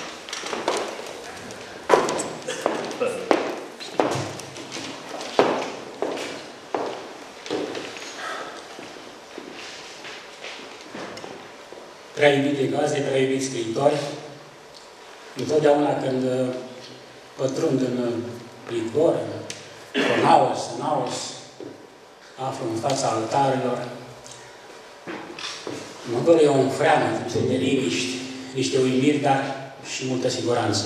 Prea iubite gazde, prea iubiți scriitori, întotdeauna când pătrund în Pridgor, în Naos, Naos, aflu în fața altarelor, mă doare o înfreamă, niște neliniști, niște uimiri, dar și multă siguranță.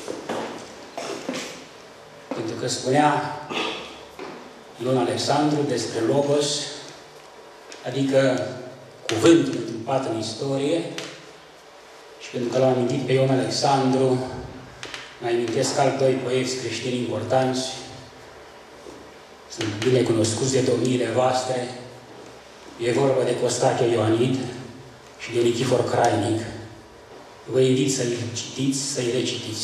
Pentru că spunea Ion Alexandru despre Logos, adică cuvântul întâmplat în istorie, și pentru că l-am amintit pe Ion Alexandru, mai amintesc alți doi poeți creștini importanți, sunt bine cunoscuți de domniile voastre. E vorba de Costache Ioanid și de Nichifor Crainic. Vă invit să-i citiți, să-i recitiți.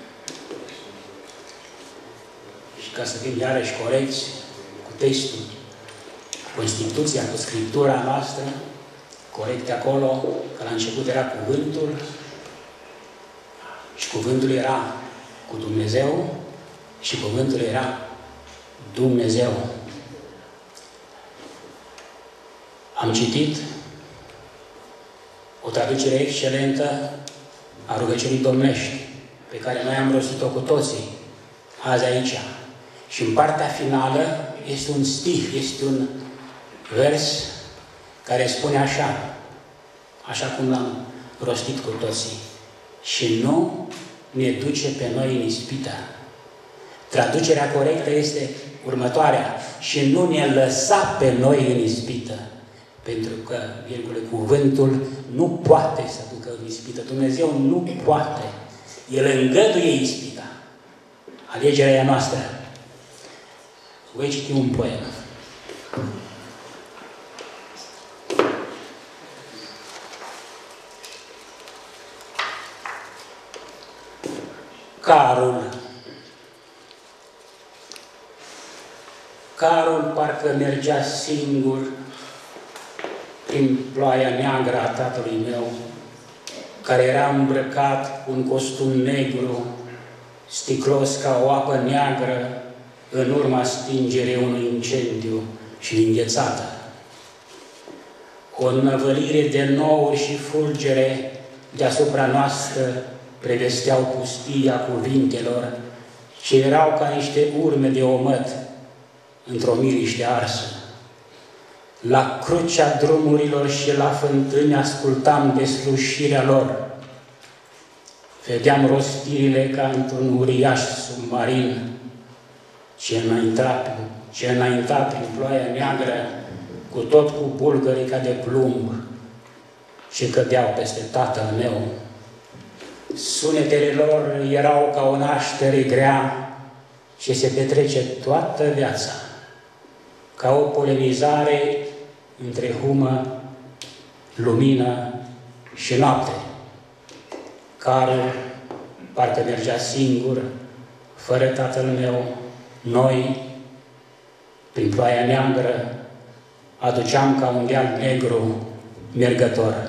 Și ca să fim iarăși corecți cu textul, Constituția, cu Scriptura noastră, corecte acolo, că la început era cuvântul și cuvântul era cu Dumnezeu și cuvântul era Dumnezeu. Am citit o traducere excelentă a rugăciunii domnești, pe care noi am rostit-o cu toții azi aici. Și în partea finală este un stih, este un vers care spune așa, așa cum l-am rostit cu toții: și nu ne duce pe noi în ispită. Traducerea corectă este următoarea: și nu ne lăsa pe noi în ispită. Pentru că, virgulă, cuvântul nu poate să ducă în ispită. Dumnezeu nu poate. El îngăduie ispita. Alegerea e noastră. Voi citi un poem. Carul. Carul parcă mergea singur prin ploaia neagră a tatălui meu, care era îmbrăcat cu un costum negru, sticlos ca o apă neagră, în urma stingerii unui incendiu și înghețată. O năvălire de nouri și fulgere deasupra noastră prevesteau pustia cuvintelor, ce erau ca niște urme de omăt într-o miriște arsă. La crucea drumurilor și la fântâni ascultam deslușirea lor. Vedeam rostirile ca într-un uriaș submarin ce înainta, ce înainta prin ploaia neagră, cu tot cu bulgării ca de plumb, ce cădeau peste tatăl meu. Sunetele lor erau ca o naștere grea ce se petrece toată viața, ca o polemizare între humă, lumină și noapte. Carul parcă mergea singur fără tatăl meu, noi, prin Ploaia Neagră, aduceam ca un deal negru mergător.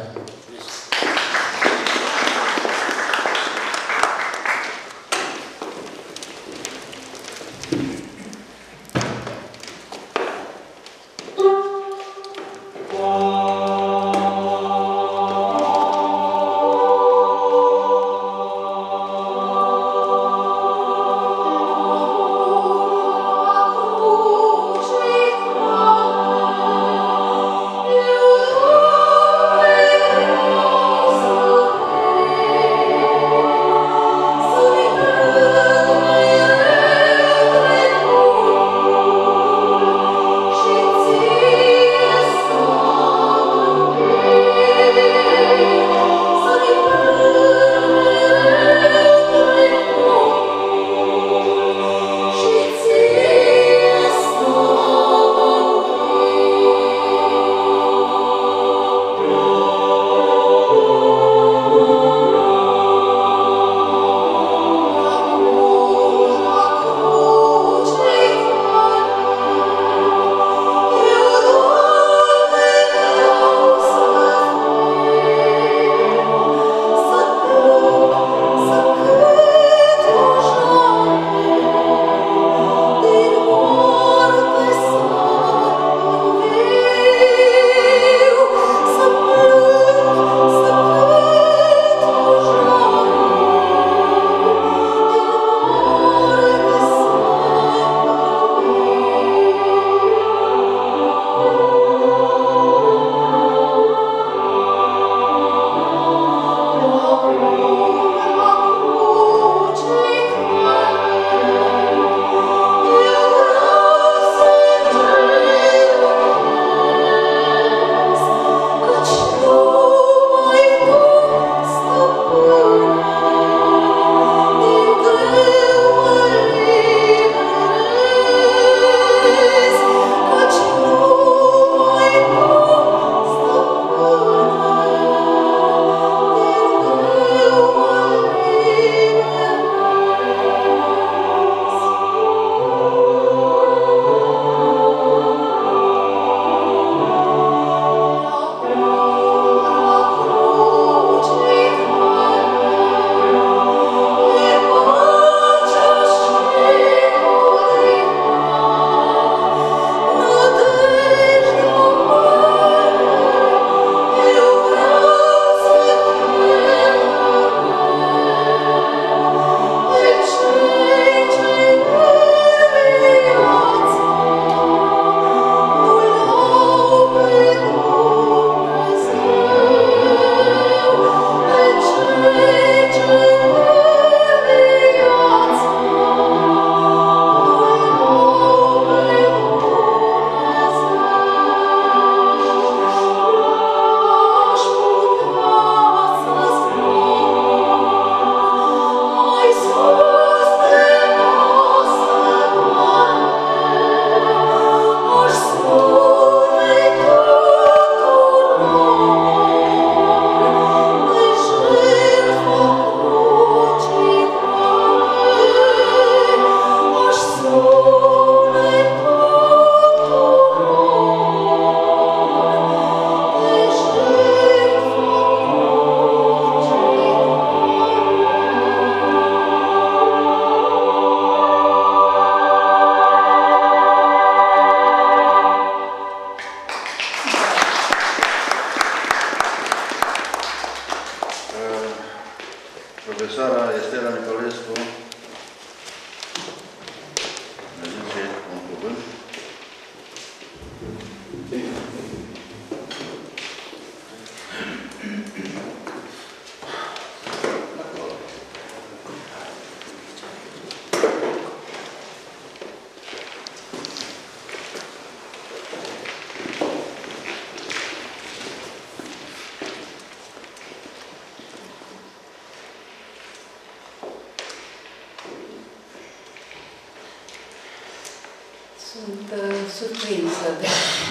Sunt uh, surprinsă de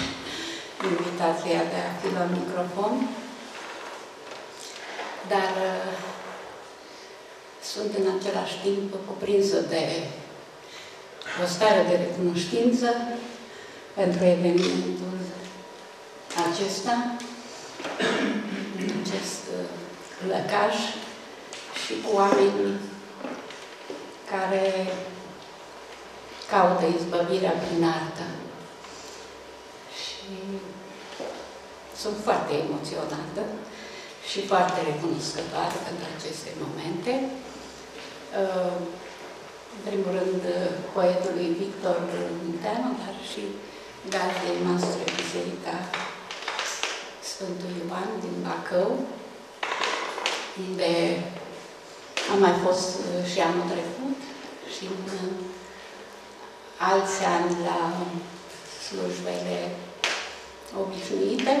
invitația de a fi la microfon, dar uh, sunt în același timp cuprinsă de o stare de recunoștință pentru evenimentul acesta, acest lăcaș și cu oameni care caută izbăvirea prin artă. Și sunt foarte emoționată și foarte recunoscătoare pentru aceste momente. În primul rând, poetului Victor Munteanu, dar și gazdei noastre, Biserica Sfântul Ioan din Bacău, unde am mai fost și anul trecut și în alți ani la slujbele obișnuite.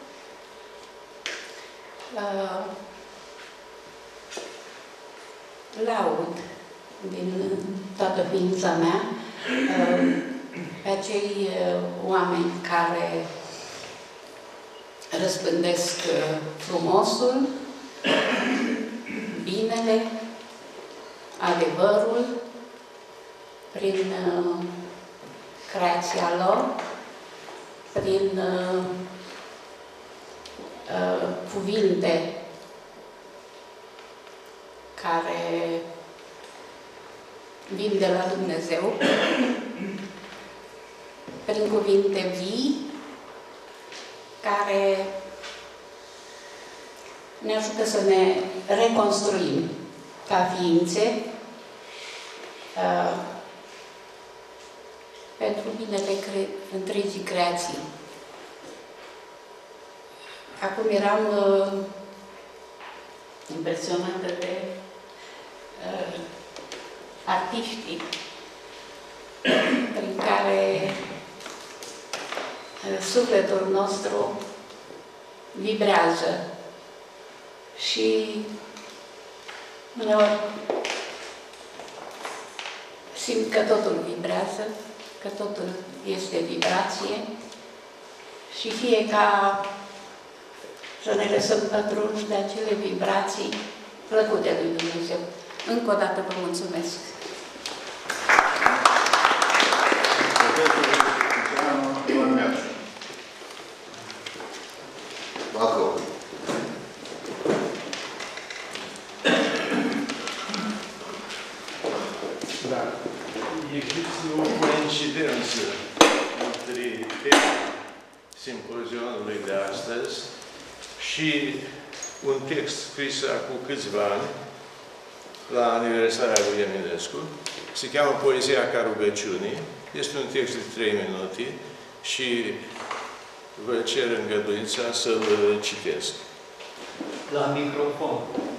Laud din toată ființa mea pe acei oameni care răspândesc frumosul, binele, adevărul prin creația lor, prin cuvinte care vin de la Dumnezeu, prin cuvinte vii, care ne ajută să ne reconstruim ca ființe uh, pentru binele cre întregii creații. Acum eram uh, impresionată de uh, artiștii prin care uh, sufletul nostru vibrează și uneori simt că totul vibrează, că totul este vibrație și fie ca să ne lăsăm pătrunși de acele vibrații plăcute lui Dumnezeu. Încă o dată vă mulțumesc! Bacău. Da. Există o coincidență între tema simpozionului de astăzi și un text scris acum câțiva ani la aniversarea lui Eminescu. Se cheamă Poezia ca rugăciunii. Este un text de trei minute și vă cer îngăduința să-l citesc. La microfon.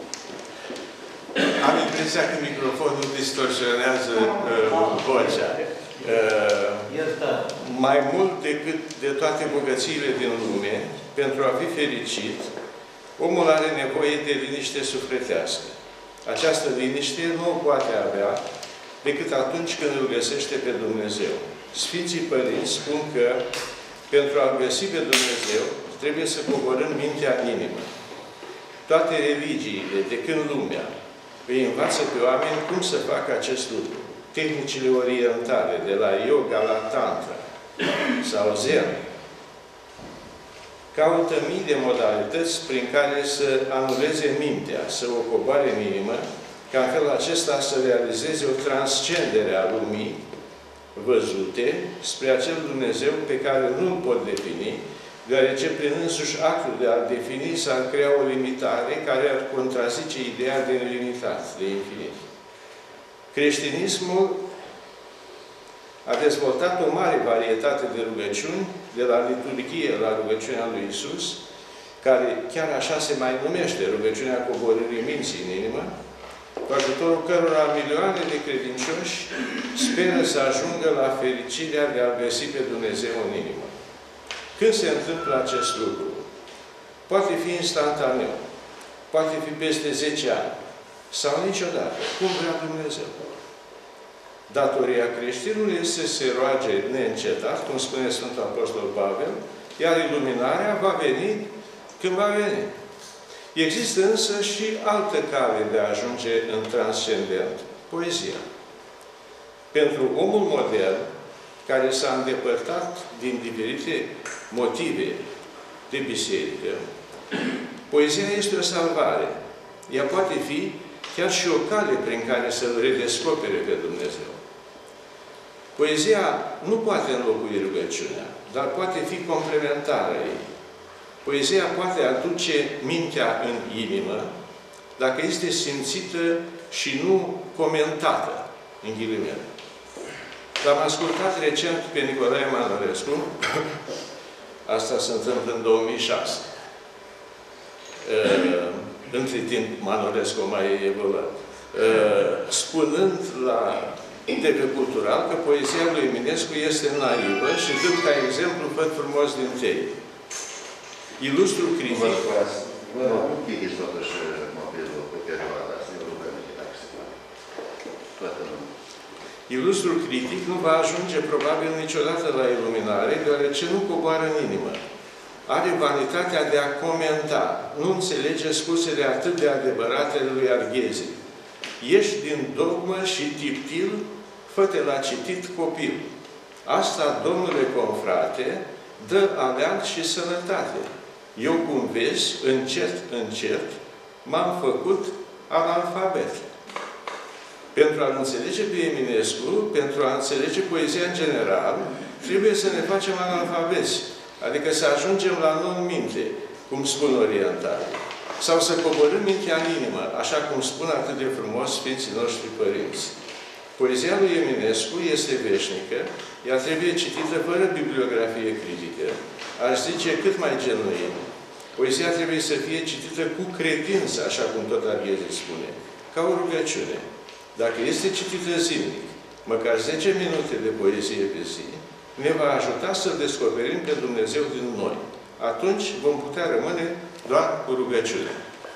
Am impresia că microfonul distorsionează uh, vocea. Uh, mai mult decât de toate bogățiile din lume, pentru a fi fericit, omul are nevoie de liniște sufletească. Această liniște nu o poate avea decât atunci când îl găsește pe Dumnezeu. Sfinții Părinți spun că pentru a-L găsi pe Dumnezeu trebuie să coborâm mintea în inimă. Toate religiile de când lumea îi învață pe oameni cum să facă acest lucru. Tehnicile orientale, de la yoga la tantra sau zen, caută mii de modalități prin care să anuleze mintea, să o coboare în inimă, ca în felul acesta să realizeze o transcendere a lumii văzute spre acel Dumnezeu pe care nu-L pot defini, deoarece prin însuși actul de a-L defini s-ar crea o limitare care ar contrazice ideea de nelimitat, de infinit. Creștinismul a dezvoltat o mare varietate de rugăciuni, de la liturghie la rugăciunea lui Isus, care chiar așa se mai numește, rugăciunea coborârii minții în inimă, cu ajutorul cărora milioane de credincioși speră să ajungă la fericirea de a găsi pe Dumnezeu în inimă. Când se întâmplă acest lucru? Poate fi instantaneu, poate fi peste zece ani, sau niciodată, cum vrea Dumnezeu. Datoria creștinului este să se roage neîncetat, cum spune Sfântul Apostol Pavel, iar iluminarea va veni când va veni. Există însă și altă cale de a ajunge în transcendent, poezia. Pentru omul modern, care s-a îndepărtat din diferite motive de biserică, poezia este o salvare. Ea poate fi chiar și o cale prin care să-L redescopere pe Dumnezeu. Poezia nu poate înlocui rugăciunea, dar poate fi complementară ei. Poezia poate aduce mintea în inimă, dacă este simțită și nu comentată, în ghilimele. L-am ascultat recent pe Nicolae Manorescu, asta se întâmplă în două mii șase. Uh, între timp, Manorescu mai evoluat. Uh, spunând la T V Cultural că poezia lui Eminescu este naivă și dând ca exemplu Făt frumos din tei. Ilustrul critic... Vă rog, închideți totuși mobilul pe perioada asta, eu rugăminte, dacă se poate. Toată lumea. Ilustrul critic nu va ajunge probabil niciodată la iluminare, deoarece nu coboară în inimă. Are vanitatea de a comenta, nu înțelege spusele atât de adevărate lui Arghezi. Ești din dogmă și tiptil, fă-te la citit copil. Asta, domnule confrate, dă aleal și sănătate. Eu, cum vezi, încet, încet, m-am făcut analfabet. Pentru a înțelege pe Eminescu, pentru a înțelege poezia în general, trebuie să ne facem analfabeti. Adică să ajungem la non-minte, cum spun orientalii. Sau să coborâm mintea în inimă, așa cum spun atât de frumos Sfinții noștri părinți. Poezia lui Eminescu este veșnică, ea trebuie citită fără bibliografie critică, aș zice cât mai genuin. Poezia trebuie să fie citită cu credință, așa cum tot Arghezi spune, ca o rugăciune. Dacă este citită zilnic, măcar zece minute de poezie pe zi, ne va ajuta să descoperim pe Dumnezeu din noi. Atunci vom putea rămâne doar cu rugăciune.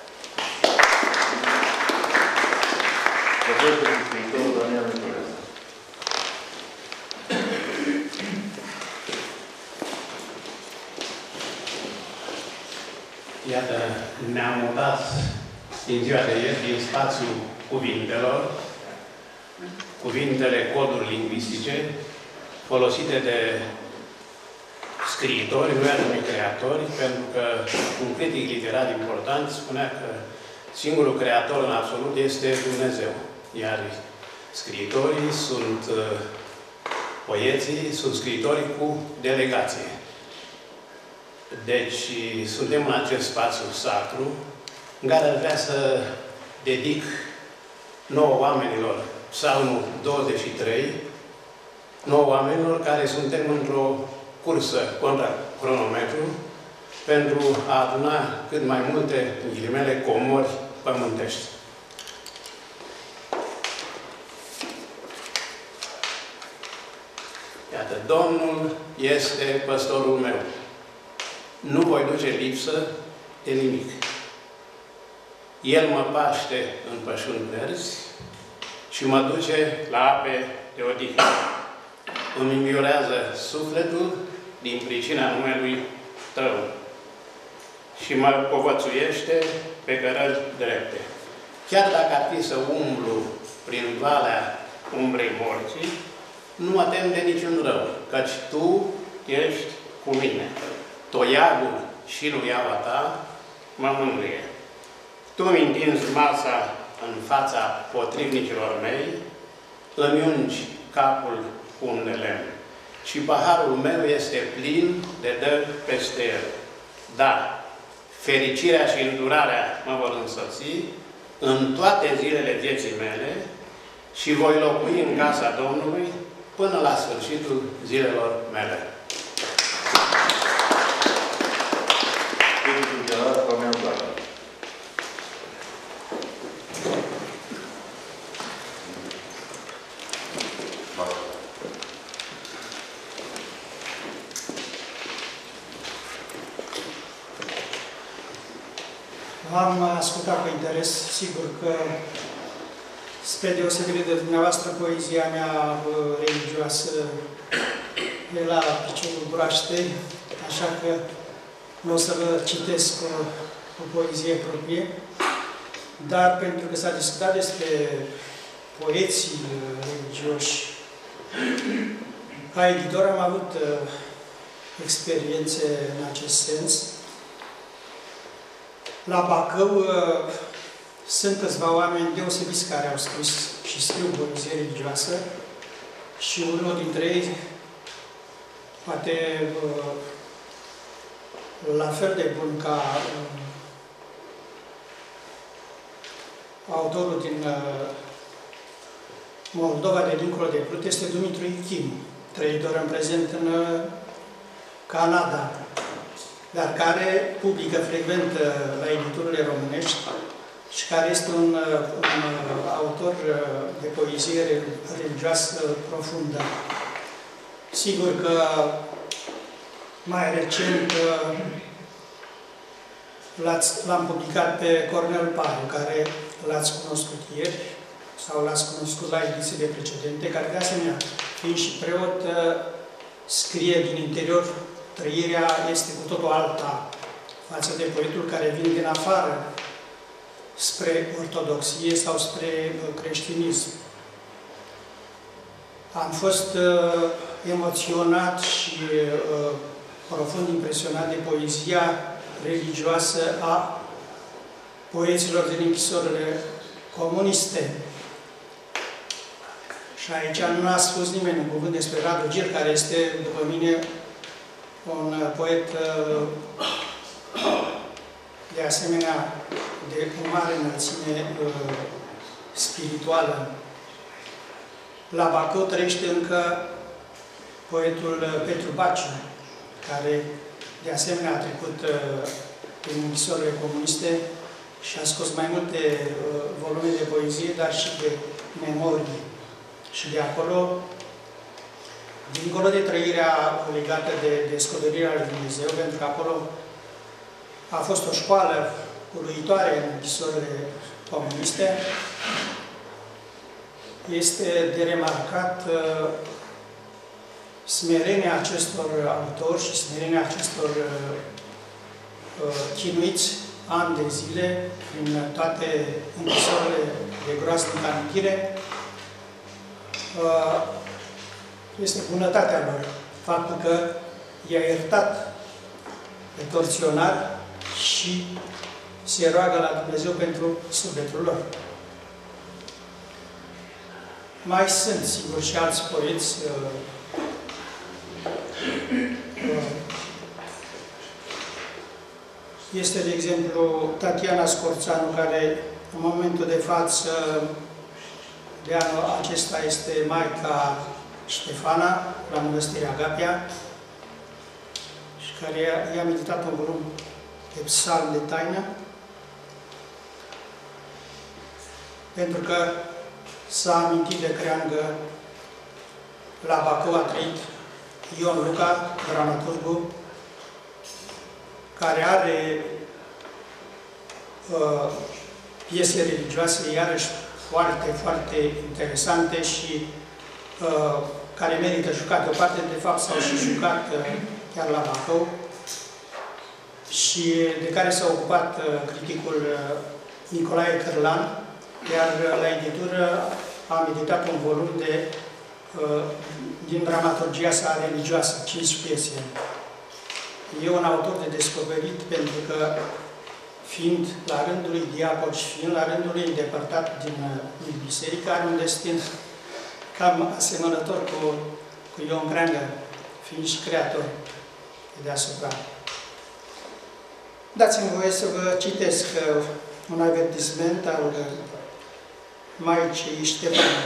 Iată, ne-am mutat din ziua de ieri din spațiul cuvintelor, cuvintele, coduri lingvistice, folosite de scriitori, nu anume creatori, pentru că un critic literar important spunea că singurul creator în absolut este Dumnezeu. Iar scriitorii sunt poeții, sunt scriitorii cu delegație. Deci, suntem în acest spațiu sacru, în care ar vrea să dedic nouă oamenilor Psalmul douăzeci și trei, nouă oamenilor care suntem într-o cursă contra cronometru pentru a aduna cât mai multe, în ghilimele, comori pământești. Iată, Domnul este păstorul meu. Nu voi duce lipsă de nimic. El mă paște în pășuni verzi și mă duce la ape de odihnă. Îmi înviorează sufletul din pricina numelui Tău și mă povățuiește pe cărări drepte. Chiar dacă ar fi să umblu prin valea umbrei morții, nu mă tem de niciun rău, căci Tu ești cu mine. Toiagul și luiaua Ta mă mângâie. Tu îmi întinzi masa în fața potrivnicilor mei, îmi ungi capul cu un de lemn și paharul meu este plin de dări peste el. Da, fericirea și îndurarea mă vor însoți în toate zilele vieții mele și voi locui în casa Domnului până la sfârșitul zilelor mele. Am ascultat cu interes, sigur că, spre deosebire de dumneavoastră, poezia mea religioasă e la piciorul broaștei, așa că nu o să vă citesc o, o poezie proprie, dar pentru că s-a discutat despre poeții religioși, ca editor am avut uh, experiențe în acest sens. La Bacău uh, sunt câțiva oameni deosebiți care au scris și scriu poezie religioasă și unul dintre ei, poate uh, la fel de bun ca uh, autorul din uh, Moldova de dincolo de Prut, este Dumitru Ichim, trăitor în prezent în uh, Canada, dar care publică frecvent uh, la editurile românești și care este un, uh, un uh, autor uh, de poezie religioasă profundă. Sigur că mai recent uh, l-am publicat pe Cornel Paru, care l-ați cunoscut ieri, sau l-ați cunoscut la edițiile precedente, care de asemenea, fiind și preot, scrie din interior, trăirea este cu totul alta față de poetul care vine din afară spre ortodoxie sau spre creștinism. Am fost uh, emoționat și uh, profund impresionat de poezia religioasă a poeților din închisorile comuniste. Și aici nu a spus nimeni un cuvânt despre Radu Gir, care este, după mine, un poet de asemenea de o mare înălțime spirituală. La Bacău trăiește încă poetul Petru Baciu, care de asemenea a trecut prin închisorile comuniste și a scos mai multe volume de poezie, dar și de memorii. Și de acolo, dincolo de trăirea legată de descoperirea lui Dumnezeu, pentru că acolo a fost o școală uluitoare în închisorile comuniste, este de remarcat uh, smerenia acestor autori și smerenia acestor uh, uh, chinuiți ani de zile prin toate închisorile de groaznică amintire. Uh, este bunătatea lor, faptul că i-a iertat pe torționar și se roagă la Dumnezeu pentru sufletul lor. Mai sunt, sigur, și alți poeți. Uh, uh, este, de exemplu, Tatiana Scorțanu, care în momentul de față de anul acesta este Maica Ștefana, la Mănăstirea Agapia, și care i-a meditat un volum de psalm de taină, pentru că s-a amintit de creangă, la Bacău a trăit Ion Luca, dramaturgul, care are uh, piese religioase, iarăși foarte, foarte interesante și uh, care merită jucate. O parte, de fapt, s-au și jucat uh, chiar la Bacău și de care s-a ocupat uh, criticul uh, Nicolae Cârlan, iar uh, la editură a editat un volum de, uh, din dramaturgia sa religioasă, cinci piese. E un autor de descoperit pentru că, fiind la rândul lui diacon și fiind la rândul lui îndepărtat din, din biserică, are un destin cam asemănător cu, cu Ion Creangă, fiind și creator deasupra. Dați-mi voie să vă citesc un avertisment al Maicii Ștefana.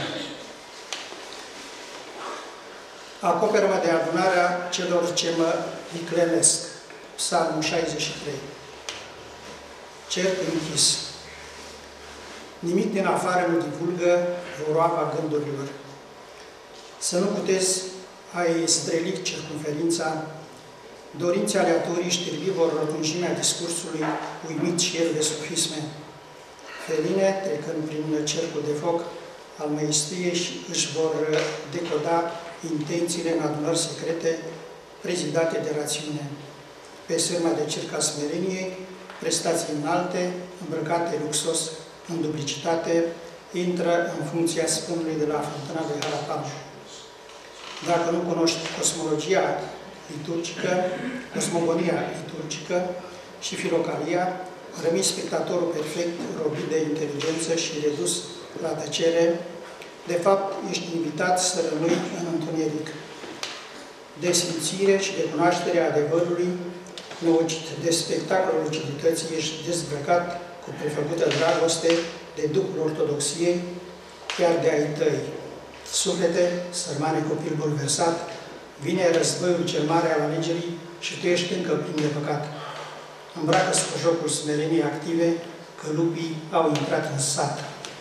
Acoperă-mă de adunarea celor ce mă viclenesc. Psalmul șaizeci și trei. Cerc închis. Nimic din afară nu divulgă voroava gândurilor. Să nu puteți a-i streli circumferința, dorințe aleatorii știrbi vor rotunjimea discursului, uimit și el de sofisme. Feline, trecând prin cercul de foc al măistriei, și își vor decoda intențiile în adunări secrete prezidate de rațiune. pe sârma de circa smereniei, prestații înalte, îmbrăcate luxos, în duplicitate, intră în funcția spânului de la Fântâna de Harapam. Dacă nu cunoști cosmologia liturgică, cosmogonia liturgică și filocalia, rămâi spectatorul perfect, robit de inteligență și redus la tăcere. De fapt, ești invitat să rămâi în întuneric. De simțire și de cunoaștere a adevărului, năucit de spectacolul lucidității, ești dezbrăcat cu prefăcută dragoste de Duhul Ortodoxiei, chiar de ai tăi. Suflete, sărmane copil bulversat, vine războiul cel mare al alegerii și tu ești încă plin de păcat. Îmbracă-ți cu jocul smereniei active, că lupii au intrat în sat.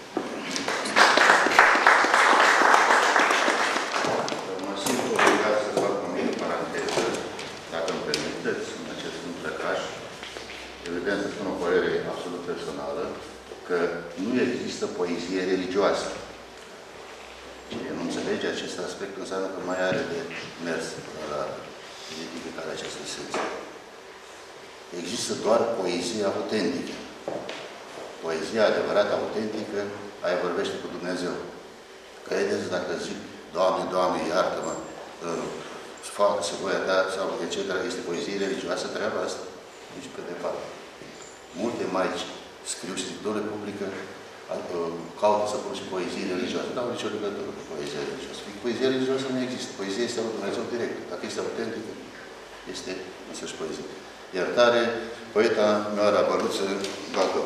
Mă simt obligat să fac o mică paranteză, dacă îmi permiteți, în acest întrăcaș. Evident, să spun o părere absolut personală, că nu există poezie religioasă. Cine nu înțelege acest aspect înseamnă că mai are de mers la identificarea acestui sens. Există doar poezia autentică. Poezia adevărată, autentică, aia vorbește cu Dumnezeu. Credeți dacă zic, Doamne, Doamne, iartă-mă, facă-se voia ta, sau et cetera, este poezie religioasă treaba asta? Nici pe departe. Multe maici scriu scriptură publică, caută să pun și poezie religioasă. Nu au nicio legătură cu poezia religioasă. Poezia religioasă nu există. Poezia este lui Dumnezeu direct. Dacă este autentică, este însăși poezie. Iertare, poeta Mioara Băluță, Bacău.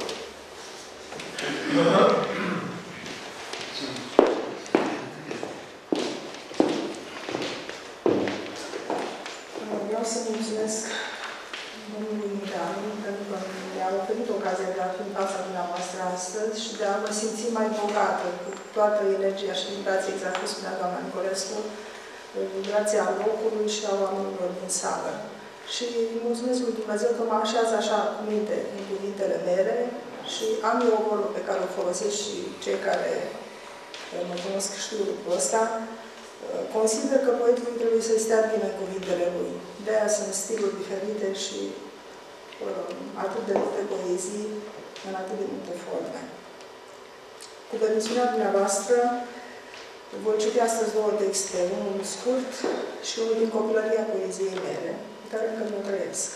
Vreau să mulțumesc domnului Mitanu, pentru că mi-a oferit ocazia de a fi în fața dumneavoastră astăzi și de a mă simți mai bogată cu toată energia și vibrația, exact cum spunea doamna Nicolescu, vibrația locului și a oamenilor din sală. Și mulțumesc lui Dumnezeu că mă așează așa cu minte în cuvintele mele și am eu o vorbă pe care o folosesc și cei care mă cunosc știu lucrul ăsta. Consider că poetului trebuie să stea bine în cuvintele lui. De-aia sunt stiluri diferite și uh, atât de multe poezii în atât de multe forme. Cu permisiunea dumneavoastră, voi citi astăzi două texte, unul scurt și unul din copilăria poeziei mele, pe care încă nu trăiesc.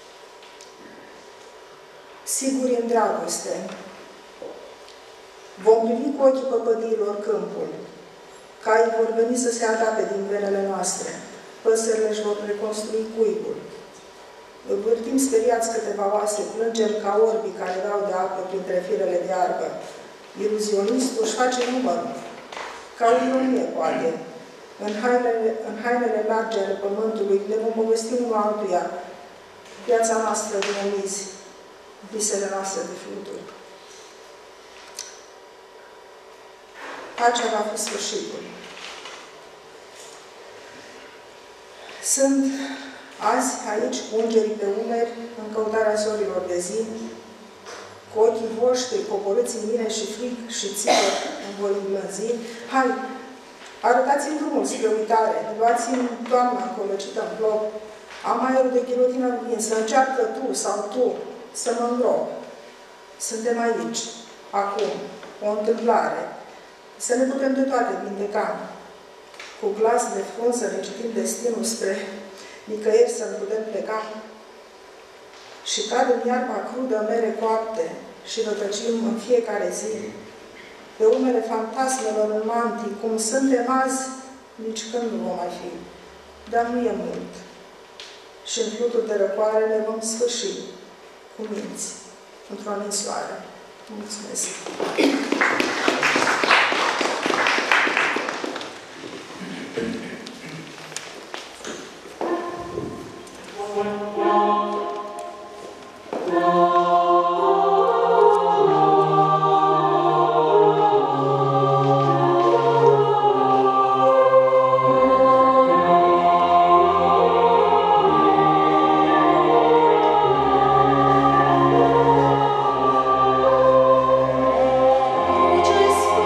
Siguri în dragoste, vom privi cu ochii păpădiilor câmpul, caii vor veni să se atape din venele noastre, păsările își vor reconstrui cuibul. Vârtim speriați câteva oase, plângem ca orbii care dau de apă printre firele de iarbă. Iluzionistul își face numărul, ca o ironie, poate. În hainele, în hainele largi ale pământului le vom povesti unul altuia viața noastră din omizi, visele noastre de fluturi. Pacea va fi sfârșitul. Sunt azi aici cu îngerii pe umeri, în căutarea zorilor de zi, cu ochii voștri coborâți în mine și frig și țipă îmi voi înblânzi. Hai, arătați-mi drumul spre uitare, luați-mi toamna încolăcită în plop, am aerul de ghilotină învinsă, încearcă tu sau tu să mă îngrop. Suntem aici, acum, o întâmplare, să ne putem de toate vindeca. Cu glas de frunză să ne citim destinul spre nicăieri să ne putem pleca. Și cad în iarba crudă mere coapte și rătăcim în fiecare zi. Pe umele fantasmelor în mantii, cum suntem azi, nici când nu vom mai fi. Dar nu e mult. Și în flutul de răcoare ne vom sfârși cu minți, într-o ninsoare. Mulțumesc! Just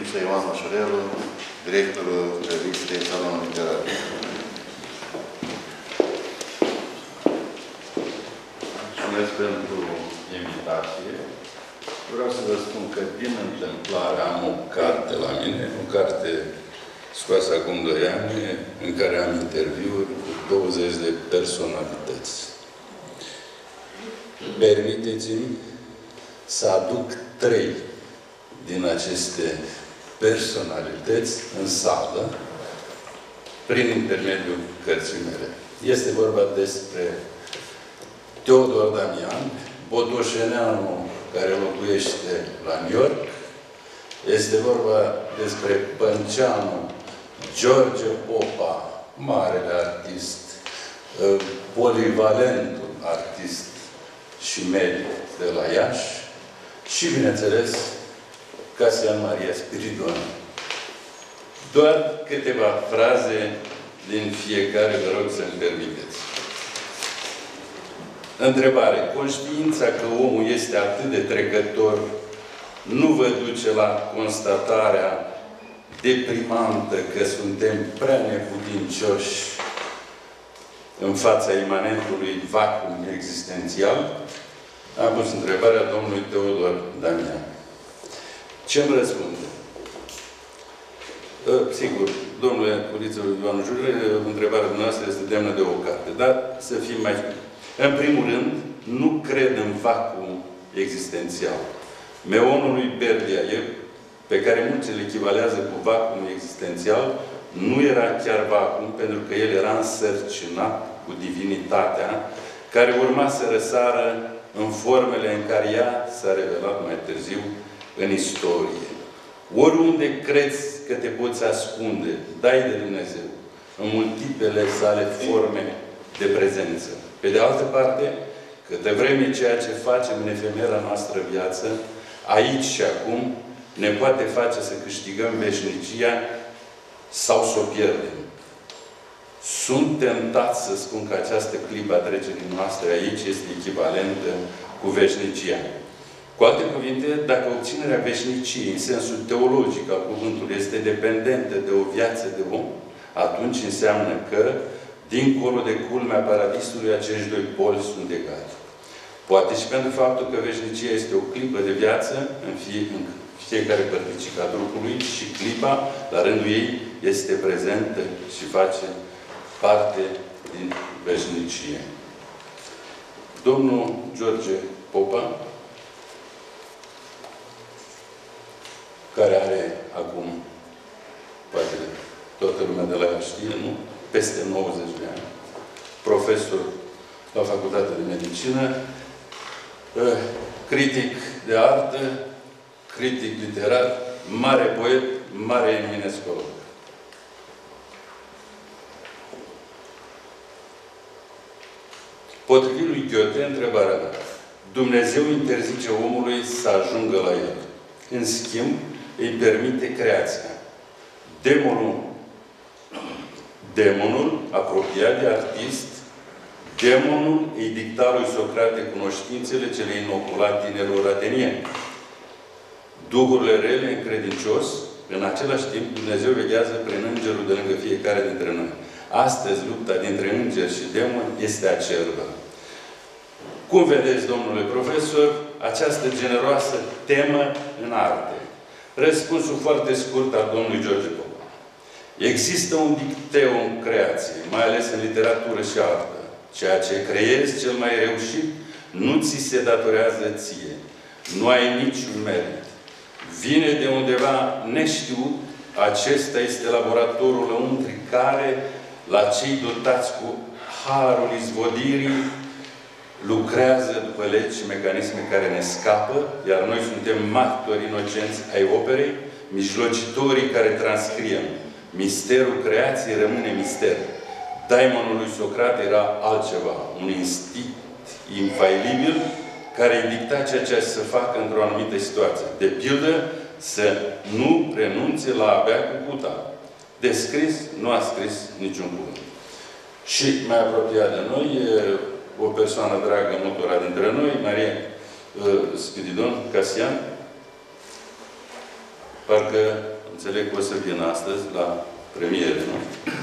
Lipsa Ioan Ușurelu, directorul revistei Salonul Literar. Mulțumesc pentru invitație. Vreau să vă spun că din întâmplare am o carte la mine, o carte scoasă acum doi ani, în care am interviuri cu douăzeci de personalități. Permiteți-mi să aduc trei din aceste personalități în sală prin intermediul cărții mele. Este vorba despre Teodor Damian, botoșeneanul care locuiește la New York. Este vorba despre pănceanul George Popa, marele artist, polivalentul artist și medic de la Iași și, bineînțeles, Casian Maria Spiridon. Doar câteva fraze din fiecare, vă rog să-mi permiteți. Întrebare. Conștiința că omul este atât de trecător nu vă duce la constatarea deprimantă că suntem prea neputincioși în fața imanentului vacuum existențial? Am pus întrebarea domnului Teodor Damian. Ce-mi răspunde? Sigur, domnule Culiță Ioan Jure, întrebarea dumneavoastră este demnă de o carte, dar să fim mai... În primul rând, nu cred în vacuum existențial. Meonul lui Berdiaev, pe care mulți îl echivalează cu vacuum existențial, nu era chiar vacuum, pentru că el era însărcinat cu divinitatea, care urma să răsară în formele în care ea s-a revelat mai târziu în istorie. Oriunde crezi că te poți ascunde, dai de Dumnezeu, în multiplele sale forme de prezență. Pe de altă parte, câtă vreme ceea ce facem în efemera noastră viață, aici și acum, ne poate face să câștigăm veșnicia sau să o pierdem. Sunt tentat să spun că această clipă a trecerii noastre aici este echivalentă cu veșnicia. Cu alte cuvinte, dacă obținerea veșniciei, în sensul teologic al cuvântului, este dependentă de o viață de om, atunci înseamnă că, dincolo de culmea paradisului, acești doi poli sunt egali. Poate și pentru faptul că veșnicia este o clipă de viață în, fie, în fiecare părticică a trupului și clipa, la rândul ei, este prezentă și face parte din veșnicie. Domnul George Popa, care are acum, poate toată lumea de la ea știe, nu? Peste nouăzeci de ani. Profesor la Facultatea de Medicină, critic de artă, critic literar, mare poet, mare eminescolog. Potrivit lui Goethe, întrebarea mea. Dumnezeu interzice omului să ajungă la el. În schimb, îi permite creația. Demonul, demonul, apropiat de artist, demonul îi dicta lui Socrate cunoștințele ce le inocula tinerilor atenieni. Duhurile rele în credincios, în același timp, Dumnezeu veghează prin îngerul de lângă fiecare dintre noi. Astăzi, lupta dintre înger și demon este acerbă. Cum vedeți, domnule profesor, această generoasă temă în arte? Răspunsul foarte scurt al domnului George Popa. Există un dicteu în creație, mai ales în literatură și artă. Ceea ce creezi cel mai reușit nu ți se datorează ție. Nu ai niciun merit. Vine de undeva neștiut. Acesta este laboratorul lăuntric care, la cei dotați cu harul izvodirii, lucrează după legi și mecanisme care ne scapă, iar noi suntem martori inocenți ai operei, mijlocitorii care transcriem. Misterul creației rămâne mister. Daemonul lui Socrate era altceva, un instinct infailibil care îi dicta ceea ce să facă într-o anumită situație. De pildă, să nu renunțe la a bea cu cuta. De scris, nu a scris niciun cuvânt. Și mai apropiat de noi, o persoană dragă multora dintre noi, Maria uh, Spiridon Casian, parcă înțeleg că o să vin astăzi la premiere, nu?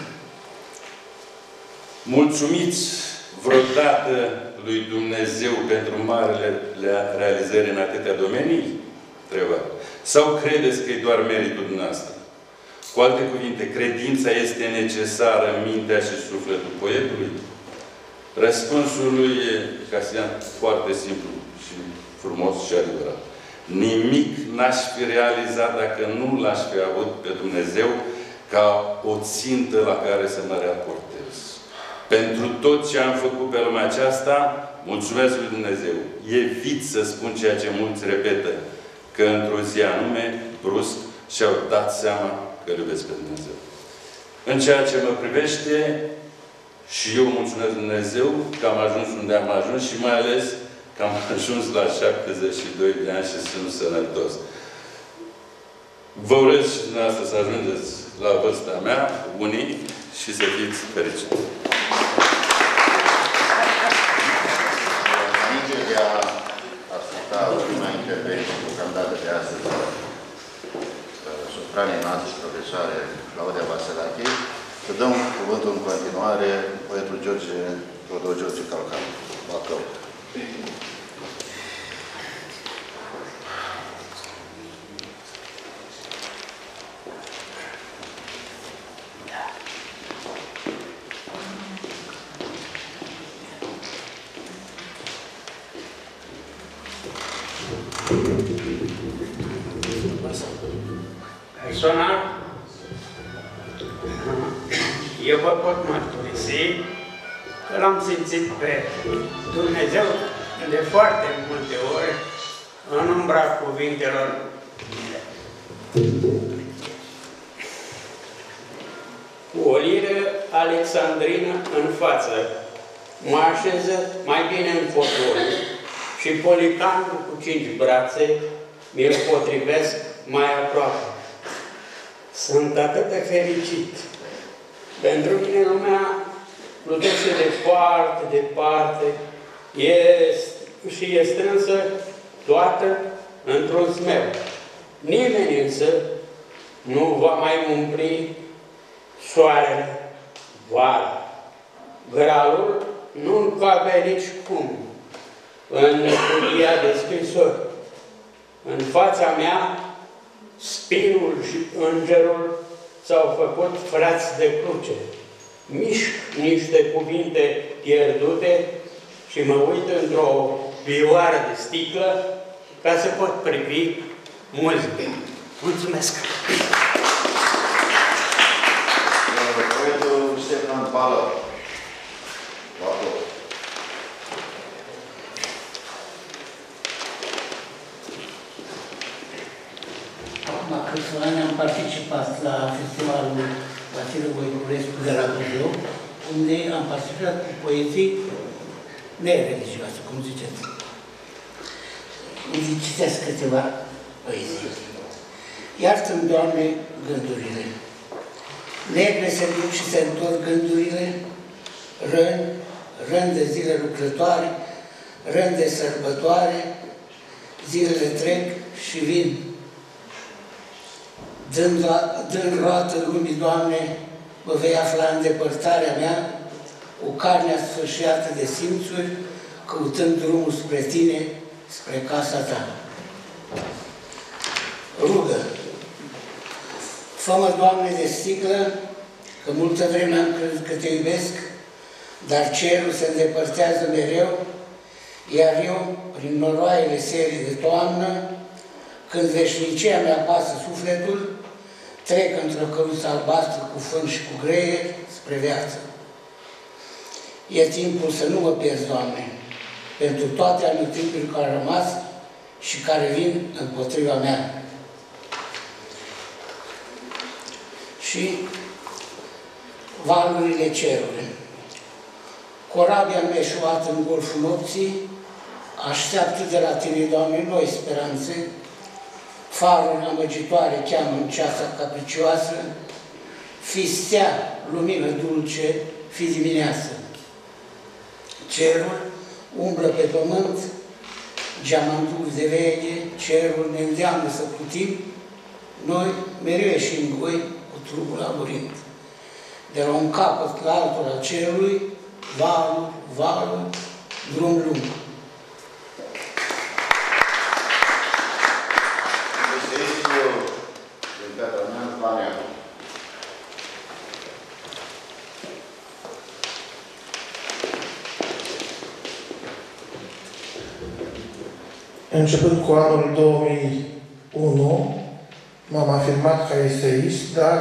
Mulțumiți vreodată lui Dumnezeu pentru marele realizări în atâtea domenii? Trebuie. Sau credeți că e doar meritul dumneavoastră? Cu alte cuvinte, credința este necesară în mintea și sufletul poetului? Răspunsul lui Casian foarte simplu și frumos și adevărat. Nimic n-aș fi realizat dacă nu l-aș fi avut pe Dumnezeu ca o țintă la care să mă raportez. Pentru tot ce am făcut pe lumea aceasta, mulțumesc lui Dumnezeu. Evit să spun ceea ce mulți repetă, că într-o zi anume, brusc, și-au dat seama că îl iubesc pe Dumnezeu. În ceea ce mă privește, și eu mulțumesc Dumnezeu că am ajuns unde am ajuns și mai ales că am ajuns la șaptezeci și doi de ani și sunt sănătos. Vă urez și dumneavoastră să ajungeți la vârsta mea, unii, și să fiți fericiți. Înainte de a asculta ultima intervenție deocamdată de astăzi, sopranei noastre și profesoare Claudia Vaselache, să dăm cuvântul în continuare poetul George Rodor George Calcan, Bacău. Personal, eu vă pot mărturisi că l-am simțit pe Dumnezeu de foarte multe ori în umbra cuvintelor mele. Cu o liră alexandrină în față, mă așeză mai bine în fotoliu și policanul cu cinci brațe mi-l potrivesc mai aproape. Sunt atât de fericit. Pentru mine lumea plutește departe, departe, și e strânsă toată într-un smeu. Nimeni însă nu va mai umpli soarele vara. Gralul nu-l cabe nici cum în cutia de scrisori. În fața mea, spinul și îngerul s-au făcut frați de cruce. Mișc niște cuvinte pierdute și mă uit într-o vioară de sticlă ca să pot privi muzică. Mulțumesc! Poetul Ștefan Bală. Acum câțiva ani am participat la festivalul Vasile Voiculescu de la Buzău, unde am participat cu poezii nereligioase, cum ziceți. Îi citesc câteva poezii. Iartă-mi, Doamne, gândurile. Negre se duc și se întorc gândurile, răni, răni de zile lucrătoare, răni de sărbătoare, zilele trec și vin. Dând, dând roată lumii, Doamne, mă vei afla în depărtarea mea, cu carnea sfârșiată de simțuri, căutând drumul spre Tine, spre casa Ta. Rugă. Fă-mă, Doamne, de sticlă, că multă vreme am crezut că Te iubesc, dar cerul se îndepărtează mereu, iar eu, prin noroaiele serii de toamnă, când veșnicia mea pasă sufletul, trec într-o căruță albastră cu fân și cu greier spre viață. E timpul să nu mă pierzi, Doamne, pentru toate amintirile care au rămas și care vin împotriva mea. Și valurile cerului. Corabia mea eșuată în golful nopții, așteaptă de la Tine, Doamne, noi speranțe, farul amăgitoare cheamă în ceasa capricioasă, fi stea, lumină dulce, fi dimineață. Cerul umblă pe pământ, geamantul de veche, cerul ne îndeamnă să putim, Noi mereu ieșim goi cu trupul laburind. De la un capăt la altul al cerului, valul, valul, drum lung. Începând cu anul două mii unu, m-am afirmat ca eseist, dar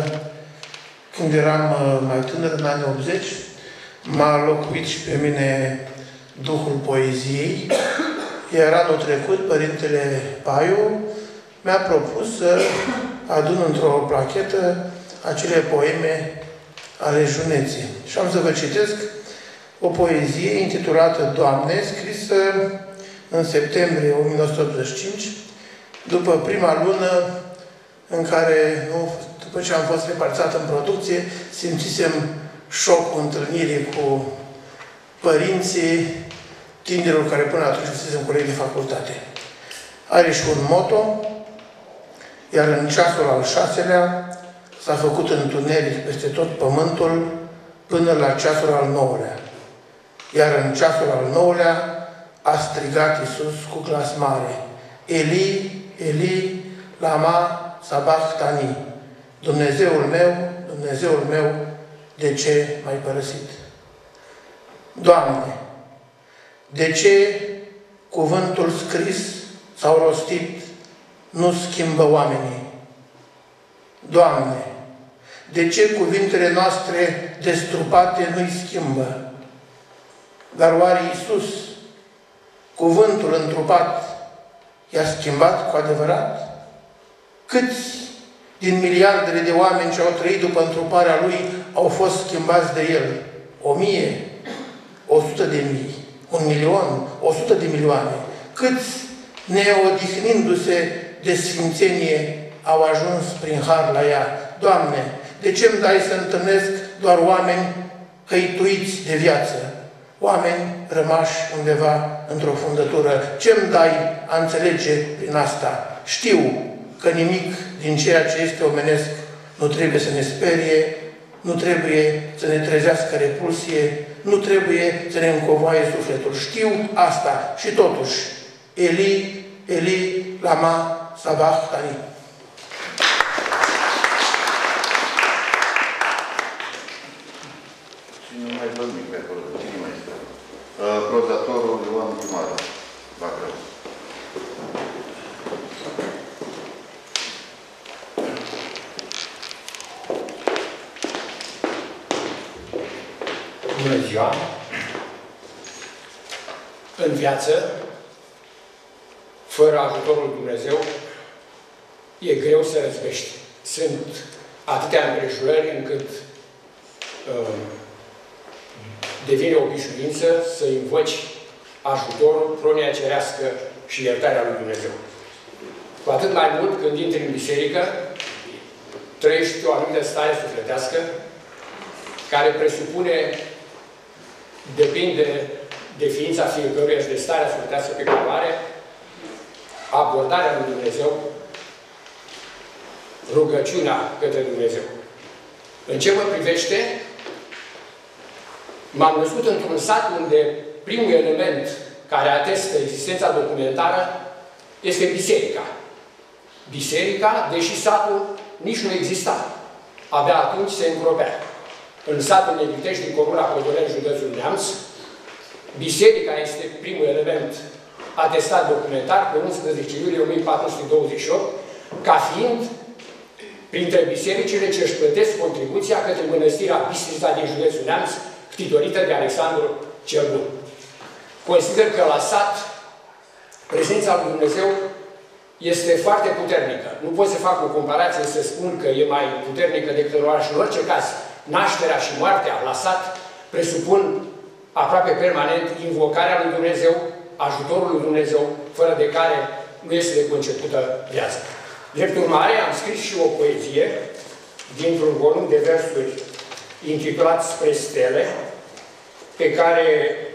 când eram mai tânăr, în anii optzeci, m-a locuit și pe mine Duhul Poeziei, iar anul trecut, Părintele Paiu mi-a propus să adun într-o plachetă acele poeme ale juneții. Și am să vă citesc o poezie intitulată Doamne, scrisă în septembrie o mie nouă sute optzeci și cinci, după prima lună în care, nu, după ce am fost reparțat în producție, simțisem șocul întâlnirii cu părinții tinerilor care până atunci fusesem colegi de facultate. Are și un motto, iar în ceasul al șaselea s-a făcut întuneric peste tot pământul până la ceasul al nouălea. Iar în ceasul al nouălea a strigat Iisus cu glas mare, Eli, Eli, lama sabachthani, Dumnezeul meu, Dumnezeul meu, de ce m-ai părăsit? Doamne, de ce cuvântul scris sau rostit nu schimbă oamenii? Doamne, de ce cuvintele noastre destrupate nu-i schimbă? Dar oare Iisus, cuvântul întrupat, i-a schimbat cu adevărat? Câți din miliardele de oameni ce au trăit după întruparea Lui au fost schimbați de El? O mie? O sută de mii? Un milion? O sută de milioane? Câți, neodihnindu-se de sfințenie, au ajuns prin har la ea? Doamne, de ce îmi dai să întâlnesc doar oameni hăituiți de viață? Oameni rămași undeva într-o fundătură. Ce-mi dai a înțelege prin asta? Știu că nimic din ceea ce este omenesc nu trebuie să ne sperie, nu trebuie să ne trezească repulsie, nu trebuie să ne încovoaie sufletul. Știu asta și totuși, Eli, Eli, lama sabachthani. Cine mai dă nimic pe acolo? Cine mai este? Prozatorul Ioan Chimaru, Bacău. Bună ziua! În viață, fără ajutorul lui Dumnezeu, e greu să răzbești. Sunt atâtea împrejurări încât uh, devine obișnuință să invoci ajutorul, pronia cerească și iertarea lui Dumnezeu. Cu atât mai mult când intri în biserică, trăiești o anumită stare sufletească care presupune, depinde de ființa fiecăruia și de starea sufletească pe care o are, abordarea lui Dumnezeu, rugăciunea către Dumnezeu. În ce mă privește, m-am născut într-un sat unde primul element care atestă existența documentară este biserica. Biserica, deși satul nici nu exista. Abia atunci se încropea. În satul Negritești, din comuna Podoleni, județul Neamț, biserica este primul element atestat documentar pe unsprezece iulie o mie patru sute douăzeci și opt, ca fiind printre bisericile ce își plătesc contribuția către mănăstirea Bistrița din județul Neamț, ctitorită de Alexandru cel Bun. Consider că la sat prezența lui Dumnezeu este foarte puternică. Nu pot să fac o comparație să spun că e mai puternică decât în oraș. În orice caz, nașterea și moartea la sat presupun aproape permanent invocarea lui Dumnezeu, ajutorul lui Dumnezeu, fără de care nu este de concepută viața. Drept urmare, am scris și o poezie dintr-un volum de versuri intitulat Spre stele, pe care